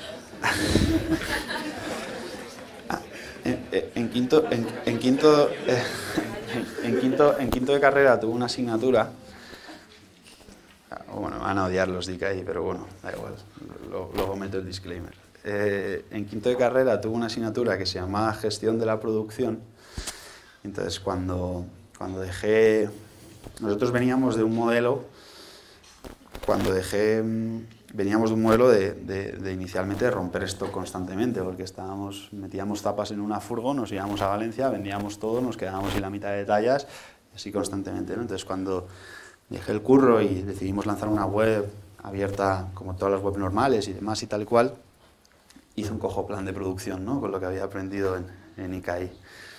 en, en, quinto, en, en, quinto, en, quinto, en quinto de carrera tuve una asignatura, bueno, me van a odiar los de I C A I, pero bueno, da igual, luego meto el disclaimer. Eh, en quinto de carrera tuve una asignatura que se llamaba Gestión de la Producción, entonces cuando, cuando dejé... Nosotros veníamos de un modelo, cuando dejé, veníamos de un modelo de, de, de inicialmente de romper esto constantemente, porque estábamos, metíamos tapas en una furgo, nos íbamos a Valencia, vendíamos todo, nos quedábamos sin la mitad de tallas, así constantemente, ¿no? Entonces cuando dejé el curro y decidimos lanzar una web abierta como todas las webs normales y demás y tal y cual, hice un cojo plan de producción, ¿no? Con lo que había aprendido en, en I C A I.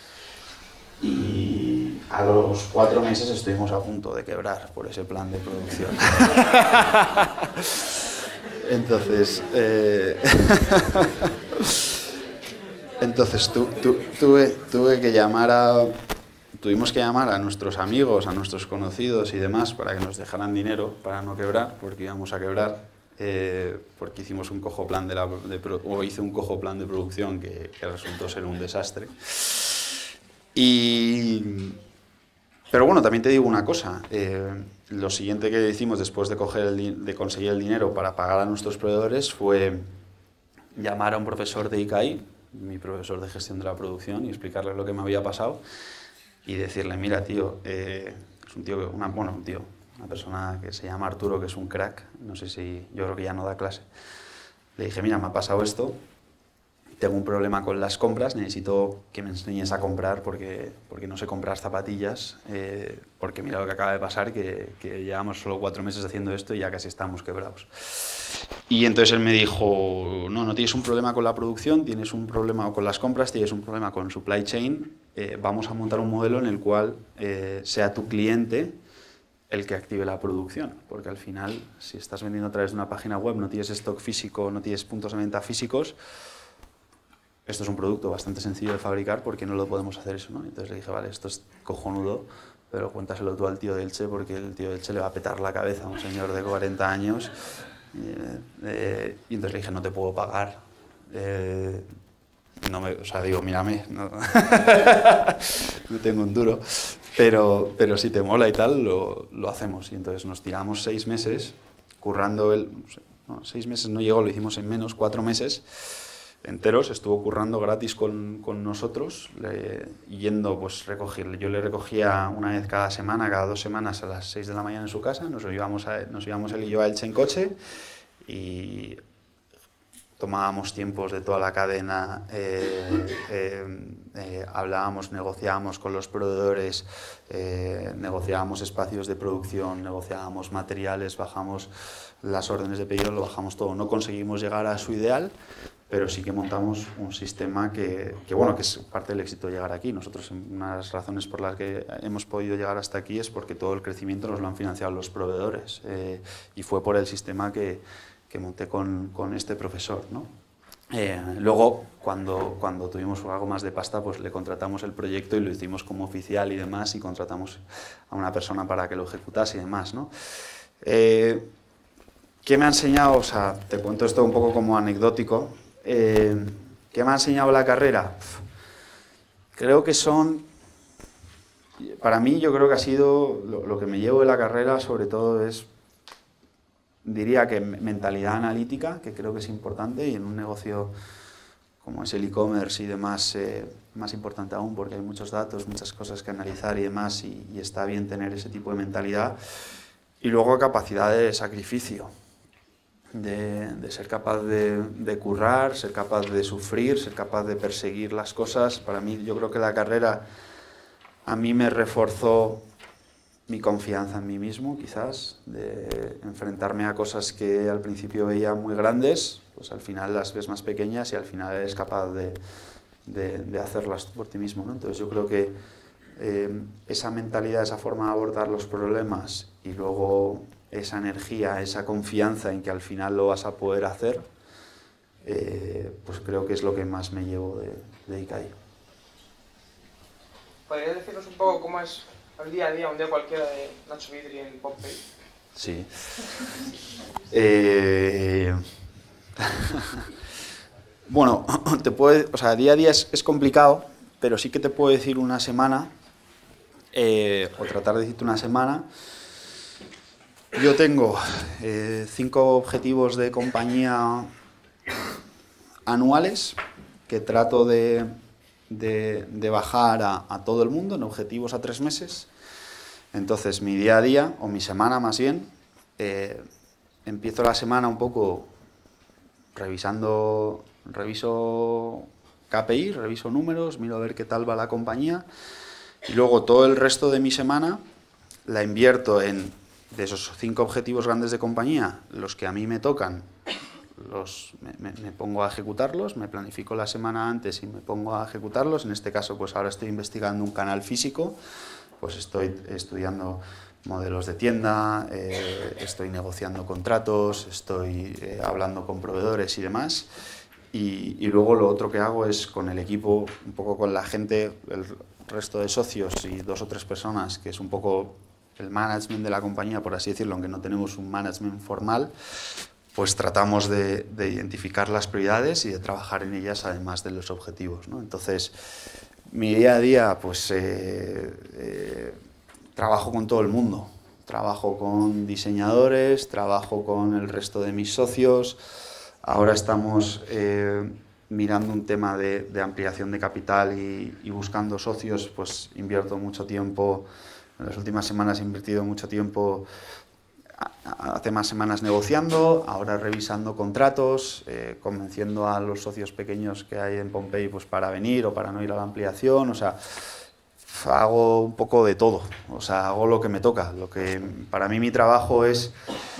Y a los cuatro meses estuvimos a punto de quebrar por ese plan de producción. Entonces, eh... entonces tu, tu, tuve, tuve que llamar a, tuvimos que llamar a nuestros amigos, a nuestros conocidos y demás para que nos dejaran dinero para no quebrar, porque íbamos a quebrar, eh, porque hicimos un cojo plan de la, de, o hice un cojo plan de producción que, que resultó ser un desastre. Y, pero bueno, también te digo una cosa, eh, lo siguiente que hicimos después de, coger el, de conseguir el dinero para pagar a nuestros proveedores fue llamar a un profesor de I C A I, mi profesor de gestión de la producción, y explicarle lo que me había pasado y decirle, mira tío, eh, es un tío, una, bueno, un tío, una persona que se llama Arturo, que es un crack, no sé si, yo creo que ya no da clase, le dije, mira, me ha pasado esto, tengo un problema con las compras, necesito que me enseñes a comprar porque, porque no sé comprar zapatillas, eh, porque mira lo que acaba de pasar, que, que llevamos solo cuatro meses haciendo esto y ya casi estamos quebrados. Y entonces él me dijo, no, no tienes un problema con la producción, tienes un problema con las compras, tienes un problema con supply chain, eh, vamos a montar un modelo en el cual eh, sea tu cliente el que active la producción, porque al final, si estás vendiendo a través de una página web, no tienes stock físico, no tienes puntos de venta físicos, esto es un producto bastante sencillo de fabricar, ¿por qué no lo podemos hacer eso, ¿no? Entonces le dije, vale, esto es cojonudo, pero cuéntaselo tú al tío de Elche, porque el tío de Elche le va a petar la cabeza a un señor de cuarenta años. Eh, eh, y entonces le dije, no te puedo pagar. Eh, no me, o sea, digo, mírame, no, no tengo un duro, pero, pero si te mola y tal, lo, lo hacemos. Y entonces nos tiramos seis meses, currando el... No, seis meses no llegó, lo hicimos en menos, cuatro meses enteros, estuvo currando gratis con, con nosotros, le, yendo, pues recogerle. Yo le recogía una vez cada semana, cada dos semanas a las seis de la mañana en su casa, nos íbamos, a, nos íbamos él y yo a Elche en coche y tomábamos tiempos de toda la cadena, eh, eh, eh, hablábamos, negociábamos con los proveedores, eh, negociábamos espacios de producción, negociábamos materiales, bajamos las órdenes de pedido, lo bajamos todo. No conseguimos llegar a su ideal, pero sí que montamos un sistema que, que, bueno, que es parte del éxito llegar aquí. Nosotros, una de las razones por las que hemos podido llegar hasta aquí es porque todo el crecimiento nos lo han financiado los proveedores, eh, y fue por el sistema que, que monté con, con este profesor, ¿no? Eh, luego, cuando, cuando tuvimos algo más de pasta, pues le contratamos el proyecto y lo hicimos como oficial y demás, y contratamos a una persona para que lo ejecutase y demás, ¿no? Eh, ¿Qué me ha enseñado? O sea, te cuento esto un poco como anecdótico. Eh, ¿Qué me ha enseñado la carrera? Creo que son... Para mí, yo creo que ha sido... Lo, lo que me llevo de la carrera, sobre todo, es... Diría que mentalidad analítica, que creo que es importante, y en un negocio como es el e-commerce y demás, eh, más importante aún, porque hay muchos datos, muchas cosas que analizar y demás, y, y está bien tener ese tipo de mentalidad. Y luego capacidad de sacrificio, de, de ser capaz de, de currar, ser capaz de sufrir, ser capaz de perseguir las cosas. Para mí, yo creo que la carrera a mí me reforzó mi confianza en mí mismo, quizás, de enfrentarme a cosas que al principio veía muy grandes, pues al final las ves más pequeñas y al final eres capaz de, de, de hacerlas por ti mismo, ¿no? Entonces yo creo que eh, esa mentalidad, esa forma de abordar los problemas y luego esa energía, esa confianza en que al final lo vas a poder hacer, eh, pues creo que es lo que más me llevo de, de Ikai. ¿Podrías decirnos un poco cómo es el día a día, un día cualquiera de Nacho Vidri en Pompey? Sí. Eh... bueno, te puedo, o sea, día a día es, es complicado, pero sí que te puedo decir una semana, eh, o tratar de decirte una semana. Yo tengo eh, cinco objetivos de compañía anuales que trato de, de, de bajar a, a todo el mundo en objetivos a tres meses. Entonces, mi día a día, o mi semana más bien, eh, empiezo la semana un poco revisando, reviso K P I, reviso números, miro a ver qué tal va la compañía, y luego todo el resto de mi semana la invierto en, de esos cinco objetivos grandes de compañía, los que a mí me tocan, los, me, me, me pongo a ejecutarlos, me planifico la semana antes y me pongo a ejecutarlos. En este caso, pues ahora estoy investigando un canal físico, pues estoy estudiando modelos de tienda, eh, estoy negociando contratos, estoy eh, hablando con proveedores y demás. Y, y luego lo otro que hago es con el equipo, un poco con la gente, el resto de socios y dos o tres personas, que es un poco el management de la compañía, por así decirlo, aunque no tenemos un management formal, pues tratamos de, de identificar las prioridades y de trabajar en ellas además de los objetivos, ¿no? Entonces, mi día a día, pues eh, eh, trabajo con todo el mundo, trabajo con diseñadores, trabajo con el resto de mis socios. Ahora estamos eh, mirando un tema de, de ampliación de capital y, y buscando socios, pues invierto mucho tiempo, en las últimas semanas he invertido mucho tiempo, hace más semanas negociando, ahora revisando contratos, eh, convenciendo a los socios pequeños que hay en Pompey pues para venir o para no ir a la ampliación. O sea, hago un poco de todo, o sea, hago lo que me toca. Lo que para mí mi trabajo es,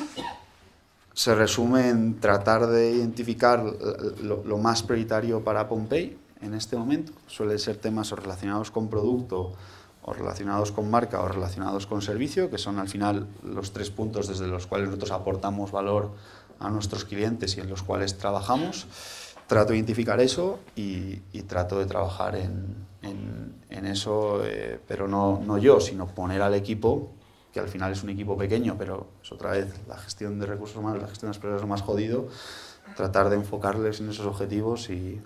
se resume en tratar de identificar lo, lo más prioritario para Pompey en este momento. Suelen ser temas relacionados con producto, o relacionados con marca o relacionados con servicio, que son al final los tres puntos desde los cuales nosotros aportamos valor a nuestros clientes y en los cuales trabajamos. Trato de identificar eso y, y trato de trabajar en, en, en eso, eh, pero no, no yo, sino poner al equipo, que al final es un equipo pequeño, pero es otra vez la gestión de recursos humanos, la gestión de las personas es lo más jodido, tratar de enfocarles en esos objetivos y,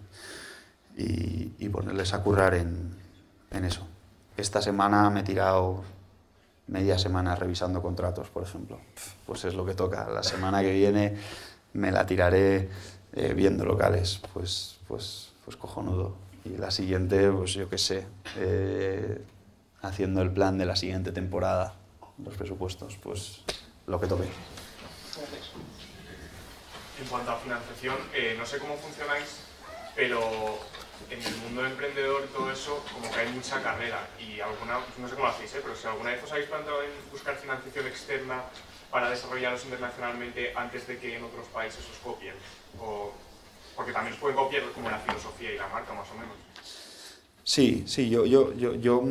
y, y ponerles a currar en, en eso. Esta semana me he tirado media semana revisando contratos, por ejemplo. Pues es lo que toca. La semana que viene me la tiraré eh, viendo locales. Pues, pues, pues cojonudo. Y la siguiente, pues yo qué sé, eh, haciendo el plan de la siguiente temporada, los presupuestos, pues lo que toque. en cuanto a financiación, eh, no sé cómo funcionáis, pero en el mundo emprendedor y todo eso, como que hay mucha carrera y alguna, no sé cómo lo hacéis, ¿eh? Pero si alguna vez os habéis planteado en buscar financiación externa para desarrollaros internacionalmente antes de que en otros países os copien, o, porque también os pueden copiar como la filosofía y la marca, más o menos. Sí, sí, yo, yo, yo, yo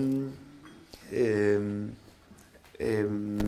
eh, eh,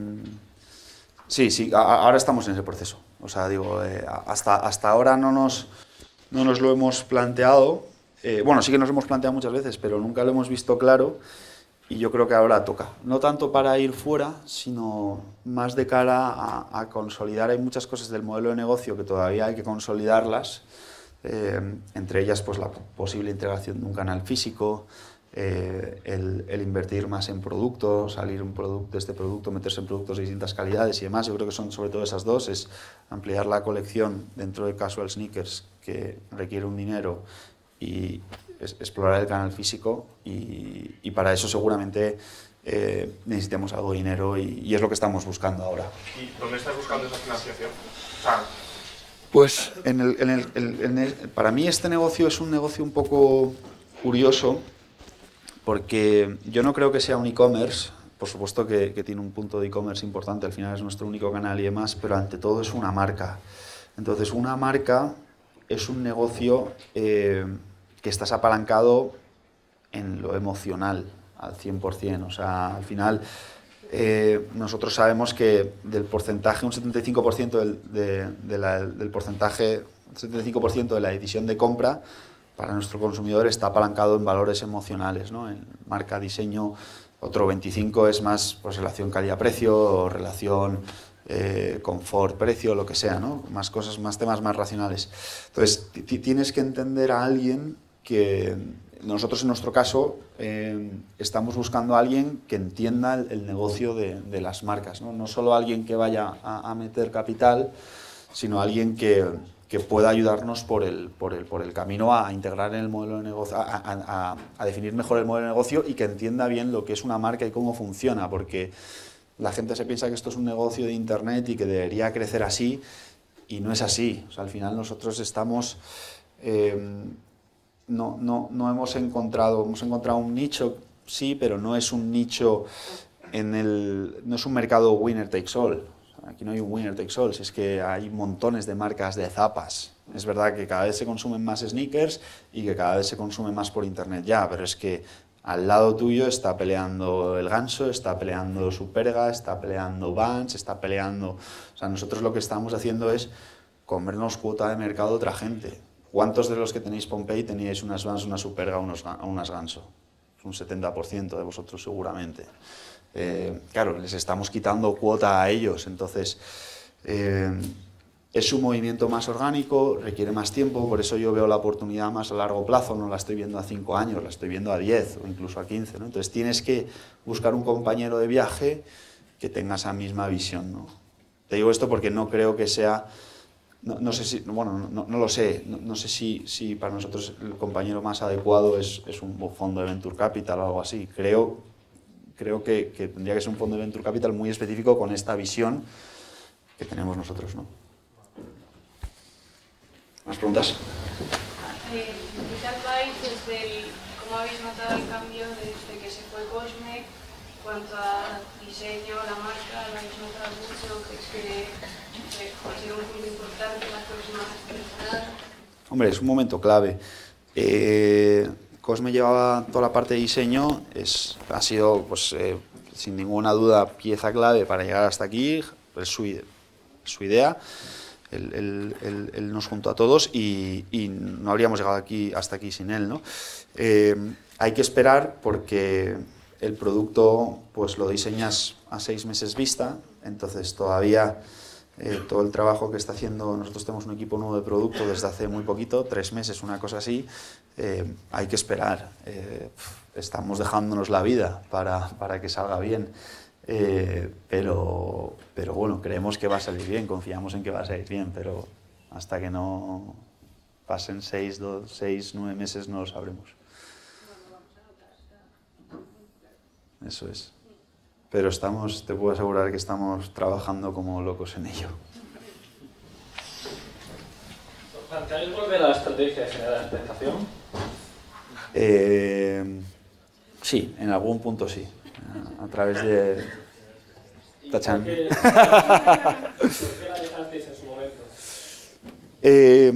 sí, sí, a, ahora estamos en ese proceso. O sea, digo, eh, hasta, hasta ahora no nos, no nos lo hemos planteado. Eh, bueno, sí que nos hemos planteado muchas veces, pero nunca lo hemos visto claro. Y yo creo que ahora toca. No tanto para ir fuera, sino más de cara a, a consolidar. Hay muchas cosas del modelo de negocio que todavía hay que consolidarlas. Eh, entre ellas, pues la posible integración de un canal físico, eh, el, el invertir más en productos, salir un producto, de este producto, meterse en productos de distintas calidades y demás. Yo creo que son sobre todo esas dos, es ampliar la colección dentro de casual sneakers, que requiere un dinero, y es, explorar el canal físico, y, y para eso seguramente eh, necesitamos algo de dinero, y, y es lo que estamos buscando ahora. ¿Y dónde estás buscando esa financiación? O sea, Pues en el, en el, en el, para mí este negocio es un negocio un poco curioso, porque yo no creo que sea un e-commerce. Por supuesto que, que tiene un punto de e-commerce importante, al final es nuestro único canal y demás, pero ante todo es una marca. Entonces una marca es un negocio eh, que estás apalancado en lo emocional al cien por cien, o sea, al final... Eh, nosotros sabemos que del porcentaje, un setenta y cinco por ciento del, de, de la, del porcentaje, setenta y cinco por ciento de la decisión de compra para nuestro consumidor está apalancado en valores emocionales, ¿no? En marca, diseño. Otro veinticinco por ciento es más, pues, relación calidad-precio, o relación eh, confort-precio, lo que sea, ¿no? Más cosas, más temas más racionales. Entonces, tienes que entender a alguien que... Nosotros, en nuestro caso, eh, estamos buscando a alguien que entienda el, el negocio de, de las marcas, ¿no? No solo alguien que vaya a, a meter capital, sino alguien que, que pueda ayudarnos por el, por, el, por el camino a integrar en el modelo de negocio, a, a, a definir mejor el modelo de negocio, y que entienda bien lo que es una marca y cómo funciona, porque la gente se piensa que esto es un negocio de Internet y que debería crecer así, y no es así. O sea, al final nosotros estamos... Eh, No, no, no hemos encontrado, hemos encontrado un nicho, sí, pero no es un nicho en el, no es un mercado winner takes all. Aquí no hay un winner takes all, si es que hay montones de marcas de zapas. Es verdad que cada vez se consumen más sneakers y que cada vez se consume más por internet ya, pero es que al lado tuyo está peleando el Ganso, está peleando Superga, está peleando Vans, está peleando... O sea, nosotros lo que estamos haciendo es comernos cuota de mercado de otra gente. ¿Cuántos de los que tenéis Pompey teníais unas Vans, una Superga, unos, unas Ganso? Un setenta por ciento de vosotros seguramente. Eh, claro, les estamos quitando cuota a ellos, entonces eh, es un movimiento más orgánico, requiere más tiempo, por eso yo veo la oportunidad más a largo plazo, no la estoy viendo a cinco años, la estoy viendo a diez o incluso a quince, ¿no? Entonces tienes que buscar un compañero de viaje que tenga esa misma visión, ¿no? Te digo esto porque no creo que sea... No, no sé si, bueno, no, no lo sé, no, no sé si, si para nosotros el compañero más adecuado es, es un fondo de Venture Capital o algo así. Creo, creo que, que tendría que ser un fondo de Venture Capital muy específico con esta visión que tenemos nosotros, ¿no? ¿Más preguntas? Eh, ¿Qué habláis desde el, cómo habéis notado el cambio desde que se fue Cosme? En cuanto a diseño, la marca, ¿lo habéis notado mucho? ¿Crees que va a ser un punto importante en las próximas temporadas? Hombre, es un momento clave. Eh, Cosme llevaba toda la parte de diseño, es, ha sido, pues, eh, sin ninguna duda, pieza clave para llegar hasta aquí, es su, su idea. Él, él, él, él nos juntó a todos y, y no habríamos llegado aquí, hasta aquí sin él, ¿no? Eh, hay que esperar porque el producto, pues, lo diseñas a seis meses vista, entonces todavía eh, todo el trabajo que está haciendo, nosotros tenemos un equipo nuevo de producto desde hace muy poquito, tres meses, una cosa así, eh, hay que esperar. Eh, estamos dejándonos la vida para, para que salga bien. Eh, pero, pero bueno, creemos que va a salir bien, confiamos en que va a salir bien, pero hasta que no pasen seis, dos, seis, nueve meses no lo sabremos. Eso es. Pero estamos, te puedo asegurar que estamos trabajando como locos en ello. ¿Planteáis volver a la estrategia general de experimentación? Eh, sí, en algún punto sí. A, a través de... Tachan. ¿Por qué, ¿Por qué la dejasteis en su momento? Eh,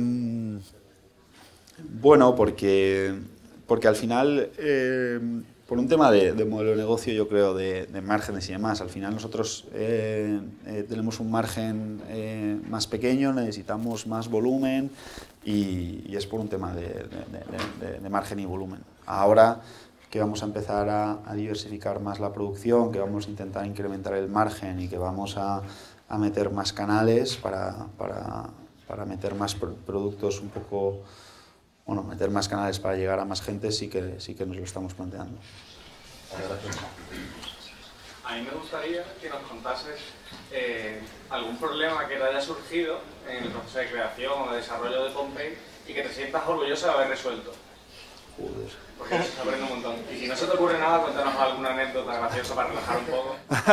bueno, porque, porque al final, eh, por un tema de, de modelo de negocio, yo creo, de, de márgenes y demás, al final nosotros eh, eh, tenemos un margen eh, más pequeño, necesitamos más volumen y, y es por un tema de, de, de, de, de margen y volumen. Ahora que vamos a empezar a, a diversificar más la producción, que vamos a intentar incrementar el margen y que vamos a, a meter más canales para, para, para meter más productos un poco, bueno, meter más canales para llegar a más gente, sí que, sí que nos lo estamos planteando. A mí me gustaría que nos contases eh, algún problema que te haya surgido en el proceso de creación o de desarrollo de Pompey y que te sientas orgulloso de haber resuelto. Joder. Porque eso se aprende un montón. Y si no se te ocurre nada, cuéntanos alguna anécdota graciosa para relajar un poco.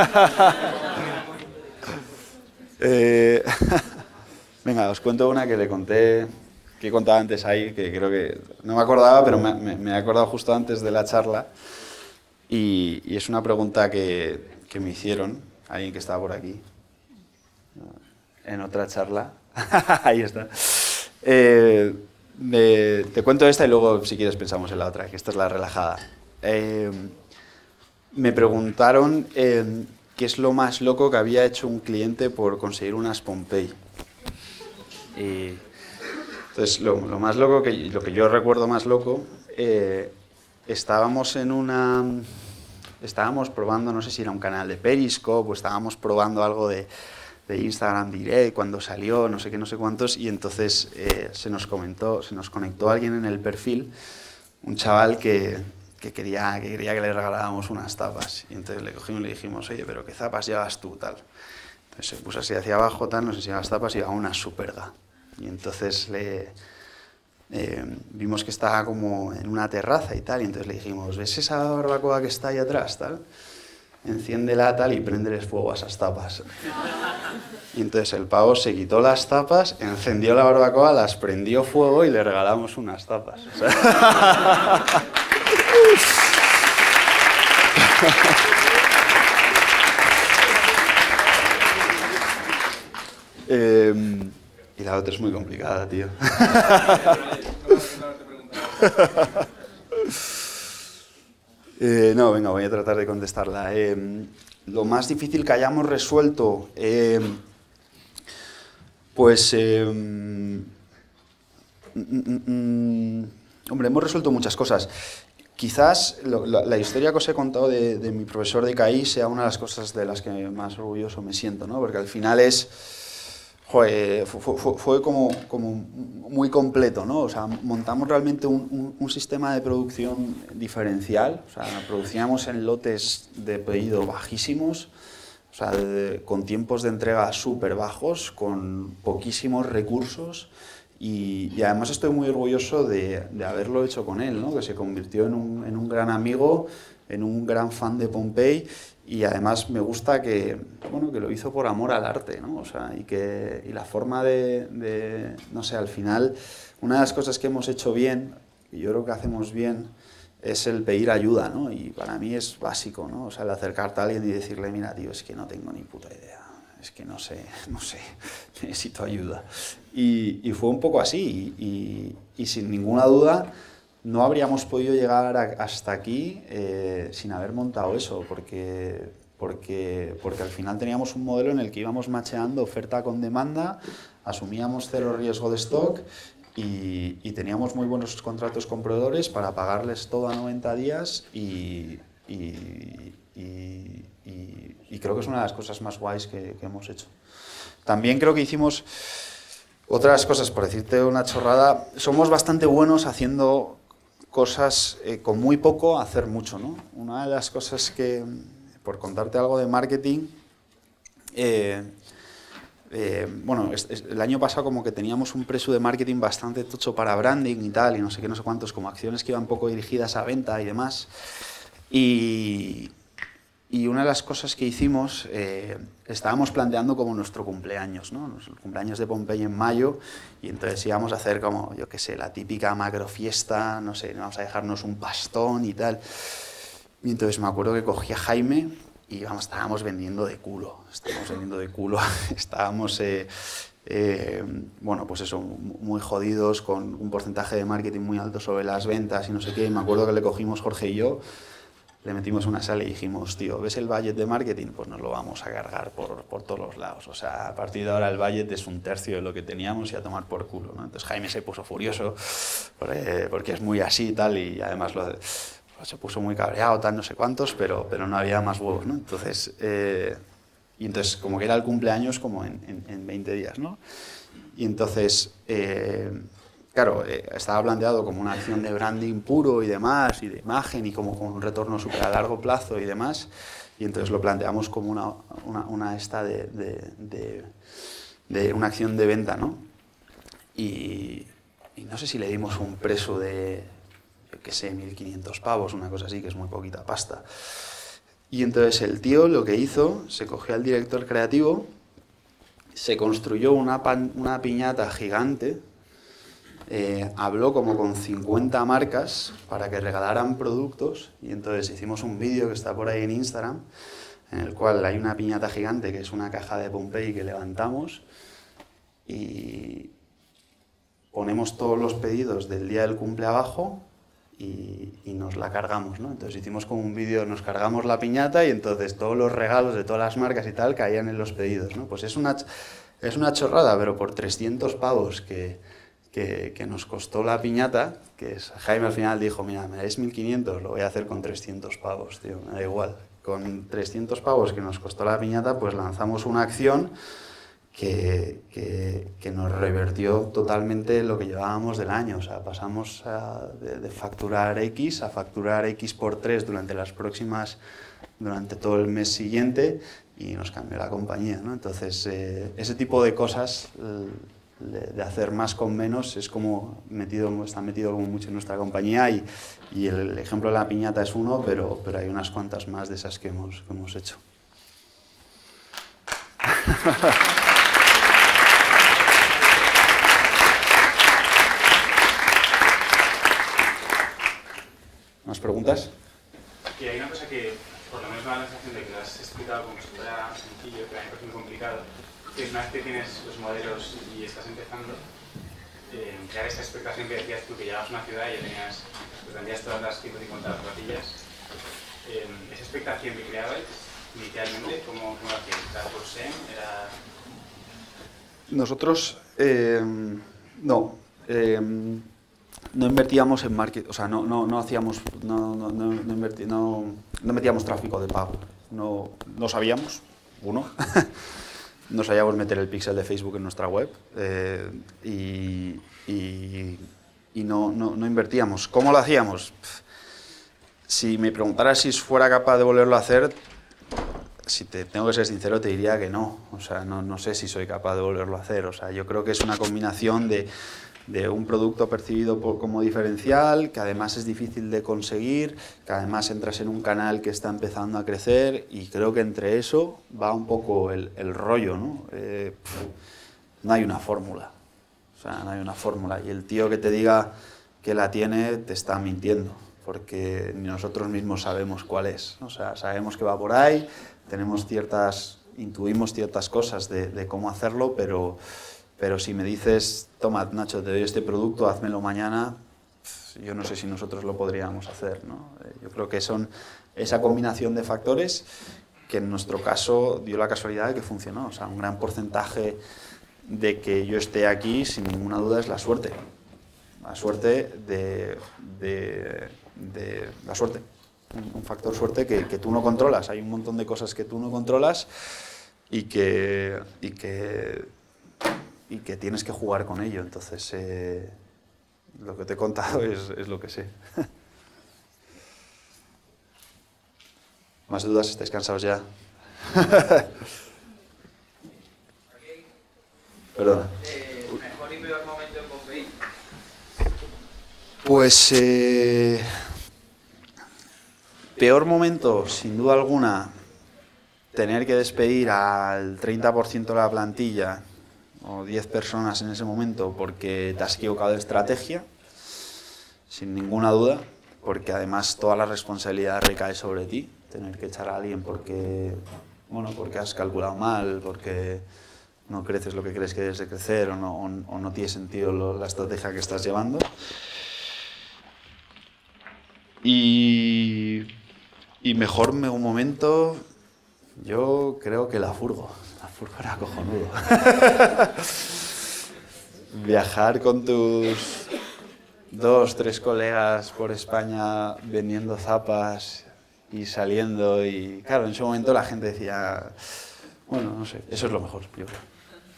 eh, venga, os cuento una que le conté, que he contado antes ahí, que creo que no me acordaba, pero me, me, me he acordado justo antes de la charla. Y, y es una pregunta que, que me hicieron, alguien que estaba por aquí, en otra charla. Ahí está. Eh, De, te cuento esta y luego, si quieres, pensamos en la otra, que esta es la relajada. Eh, me preguntaron eh, qué es lo más loco que había hecho un cliente por conseguir unas Pompey. Y, entonces, lo, lo más loco, que, lo que yo recuerdo más loco, eh, estábamos en una... Estábamos probando, no sé si era un canal de Periscope, o estábamos probando algo de... de Instagram Direct, cuando salió, no sé qué, no sé cuántos, y entonces eh, se nos comentó, se nos conectó alguien en el perfil, un chaval que, que, quería, que quería que le regaláramos unas tapas, y entonces le cogimos y le dijimos, oye, pero ¿qué zapas llevas tú, tal? Entonces se puso así hacia abajo, tal, nos enseñaba las tapas y llevaba una Superga, y entonces le... Eh, vimos que estaba como en una terraza y tal, y entonces le dijimos, ¿ves esa barbacoa que está ahí atrás, tal? Enciéndela tal y préndeles fuego a esas tapas. Y entonces el pavo se quitó las tapas, encendió la barbacoa, las prendió fuego y le regalamos unas tapas. O sea... eh, y la otra es muy complicada, tío. Eh, no, venga, voy a tratar de contestarla. Eh, lo más difícil que hayamos resuelto, eh, pues, eh, mm, mm, mm, hombre, hemos resuelto muchas cosas. Quizás lo, la, la historia que os he contado de, de mi profesor de K I sea una de las cosas de las que más orgulloso me siento, ¿no? Porque al final es... Joder, fue, fue, fue como, como muy completo, ¿no? O sea, montamos realmente un, un, un sistema de producción diferencial, o sea, producíamos en lotes de pedido bajísimos, o sea, de, con tiempos de entrega súper bajos, con poquísimos recursos y, y además estoy muy orgulloso de, de haberlo hecho con él, ¿no? Que se convirtió en un, en un gran amigo, en un gran fan de Pompey. Y además me gusta que, bueno, que lo hizo por amor al arte, ¿no? O sea, y, que, y la forma de, de, no sé, al final, una de las cosas que hemos hecho bien, y yo creo que hacemos bien, es el pedir ayuda, ¿no? Y para mí es básico, ¿no? O sea, el acercarte a alguien y decirle, mira, tío, es que no tengo ni puta idea, es que no sé, no sé, necesito ayuda. Y, y fue un poco así, y, y, y sin ninguna duda... No habríamos podido llegar a, hasta aquí eh, sin haber montado eso, porque, porque, porque al final teníamos un modelo en el que íbamos macheando oferta con demanda, asumíamos cero riesgo de stock y, y teníamos muy buenos contratos con proveedores para pagarles todo a noventa días y, y, y, y, y creo que es una de las cosas más guays que, que hemos hecho. También creo que hicimos otras cosas, por decirte una chorrada, somos bastante buenos haciendo... cosas eh, con muy poco, hacer mucho, ¿no? Una de las cosas que, por contarte algo de marketing, eh, eh, bueno, es, es, el año pasado como que teníamos un precio de marketing bastante tocho para branding y tal, y no sé qué, no sé cuántos, como acciones que iban poco dirigidas a venta y demás, y, y una de las cosas que hicimos, eh, estábamos planteando como nuestro cumpleaños, ¿no? Nuestro cumpleaños de Pompey en mayo, y entonces íbamos a hacer como, yo qué sé, la típica macrofiesta, no sé, vamos a dejarnos un pastón y tal. Y entonces me acuerdo que cogí a Jaime y vamos, estábamos vendiendo de culo, estábamos vendiendo de culo, estábamos, eh, eh, bueno, pues eso, muy jodidos, con un porcentaje de marketing muy alto sobre las ventas y no sé qué, y me acuerdo que le cogimos Jorge y yo, le metimos una sala y dijimos, tío, ¿ves el budget de marketing? Pues nos lo vamos a cargar por, por todos los lados. O sea, a partir de ahora el budget es un tercio de lo que teníamos y a tomar por culo, ¿no? Entonces Jaime se puso furioso porque, porque es muy así y tal, y además lo, se puso muy cabreado, tal, no sé cuántos, pero, pero no había más huevos, ¿no? Entonces, eh, y entonces como que era el cumpleaños como en, en, en veinte días, ¿no? Y entonces... Eh, Claro, eh, estaba planteado como una acción de branding puro y demás, y de imagen, y como con un retorno súper a largo plazo y demás, y entonces lo planteamos como una, una, una esta de, de, de, de una acción de venta, ¿no? Y, y no sé si le dimos un precio de, yo qué sé, mil quinientos pavos, una cosa así, que es muy poquita pasta. Y entonces el tío lo que hizo, se cogió al director creativo, se construyó una, pan, una piñata gigante. Eh, habló como con cincuenta marcas para que regalaran productos, y entonces hicimos un vídeo que está por ahí en Instagram, en el cual hay una piñata gigante que es una caja de Pompey que levantamos y ponemos todos los pedidos del día del cumple abajo y, y nos la cargamos, ¿no? Entonces hicimos como un vídeo, nos cargamos la piñata y entonces todos los regalos de todas las marcas y tal caían en los pedidos, ¿no? Pues es una, es una chorrada, pero por trescientos pavos que... Que, que nos costó la piñata, que es, Jaime al final dijo, mira, me dais mil quinientos, lo voy a hacer con trescientos pavos, tío, me da igual. Con trescientos pavos que nos costó la piñata, pues lanzamos una acción que, que, que nos revertió totalmente lo que llevábamos del año. O sea, pasamos a, de, de facturar X a facturar X por tres durante las próximas, durante todo el mes siguiente, y nos cambió la compañía, ¿no? Entonces, eh, ese tipo de cosas... Eh, de hacer más con menos es como metido, está metido como mucho en nuestra compañía, y, y el ejemplo de la piñata es uno, pero, pero hay unas cuantas más de esas que hemos, que hemos hecho. ¿Más preguntas? Y hay una cosa que, por lo menos me da la sensación de que lo has explicado como si fuera sencillo, pero a mí me parece muy complicado. Que una vez que tienes los modelos y estás empezando, eh, crear esta expectación que decías tú, que llegabas a una ciudad y ya tenías, pues, vendías todas las ciento cincuenta zapatillas. Eh, esa expectación que creabais inicialmente, ¿cómo, cómo lo hacíais? ¿Era por S E M? ¿Era...? Nosotros, eh, no, eh, no invertíamos en marketing, o sea, no, no, no hacíamos, no, no, no, no, invertí, no, no metíamos tráfico de pago, no, no sabíamos, uno. No sabíamos meter el píxel de Facebook en nuestra web, eh, y, y, y no, no, no invertíamos. ¿Cómo lo hacíamos? Si me preguntaras si fuera capaz de volverlo a hacer, si te tengo que ser sincero, te diría que no. O sea, no, no sé si soy capaz de volverlo a hacer. O sea, yo creo que es una combinación de, de un producto percibido por, como diferencial, que además es difícil de conseguir, que además entras en un canal que está empezando a crecer, y creo que entre eso va un poco el, el rollo, ¿no? Eh, pff, no hay una fórmula, o sea, no hay una fórmula, y el tío que te diga que la tiene te está mintiendo, porque ni nosotros mismos sabemos cuál es. O sea, sabemos que va por ahí, tenemos ciertas, intuimos ciertas cosas de, de cómo hacerlo, pero... Pero si me dices, toma, Nacho, te doy este producto, házmelo mañana, yo no sé si nosotros lo podríamos hacer, ¿no? Yo creo que son esa combinación de factores que en nuestro caso dio la casualidad de que funcionó. O sea, un gran porcentaje de que yo esté aquí, sin ninguna duda, es la suerte. La suerte de... de, de la suerte. Un factor suerte que, que tú no controlas. Hay un montón de cosas que tú no controlas y que... Y que y que tienes que jugar con ello. Entonces, eh, lo que te he contado es, es lo que sé. ¿Más dudas? ¿Estáis cansados ya? Perdona. Eh, ¿Mejor y peor momento en Pompey? Pues... Eh, peor momento, sin duda alguna... tener que despedir al treinta por ciento de la plantilla o diez personas en ese momento porque te has equivocado de estrategia, sin ninguna duda, porque además toda la responsabilidad recae sobre ti, tener que echar a alguien porque, bueno, porque has calculado mal, porque no creces lo que crees que debes de crecer o no, o, o no tiene sentido lo, la estrategia que estás llevando. Y, y mejor me un momento, yo creo que la furgo. La furgo era cojonudo. Viajar con tus dos, tres colegas por España vendiendo zapas y saliendo y claro, en ese momento la gente decía, bueno, no sé, eso es lo mejor, yo creo.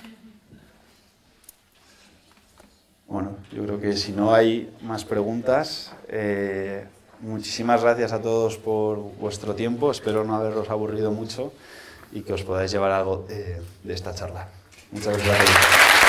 Bueno, yo creo que si no hay más preguntas, eh, muchísimas gracias a todos por vuestro tiempo, espero no haberos aburrido mucho y que os podáis llevar algo de, de esta charla. Muchas gracias.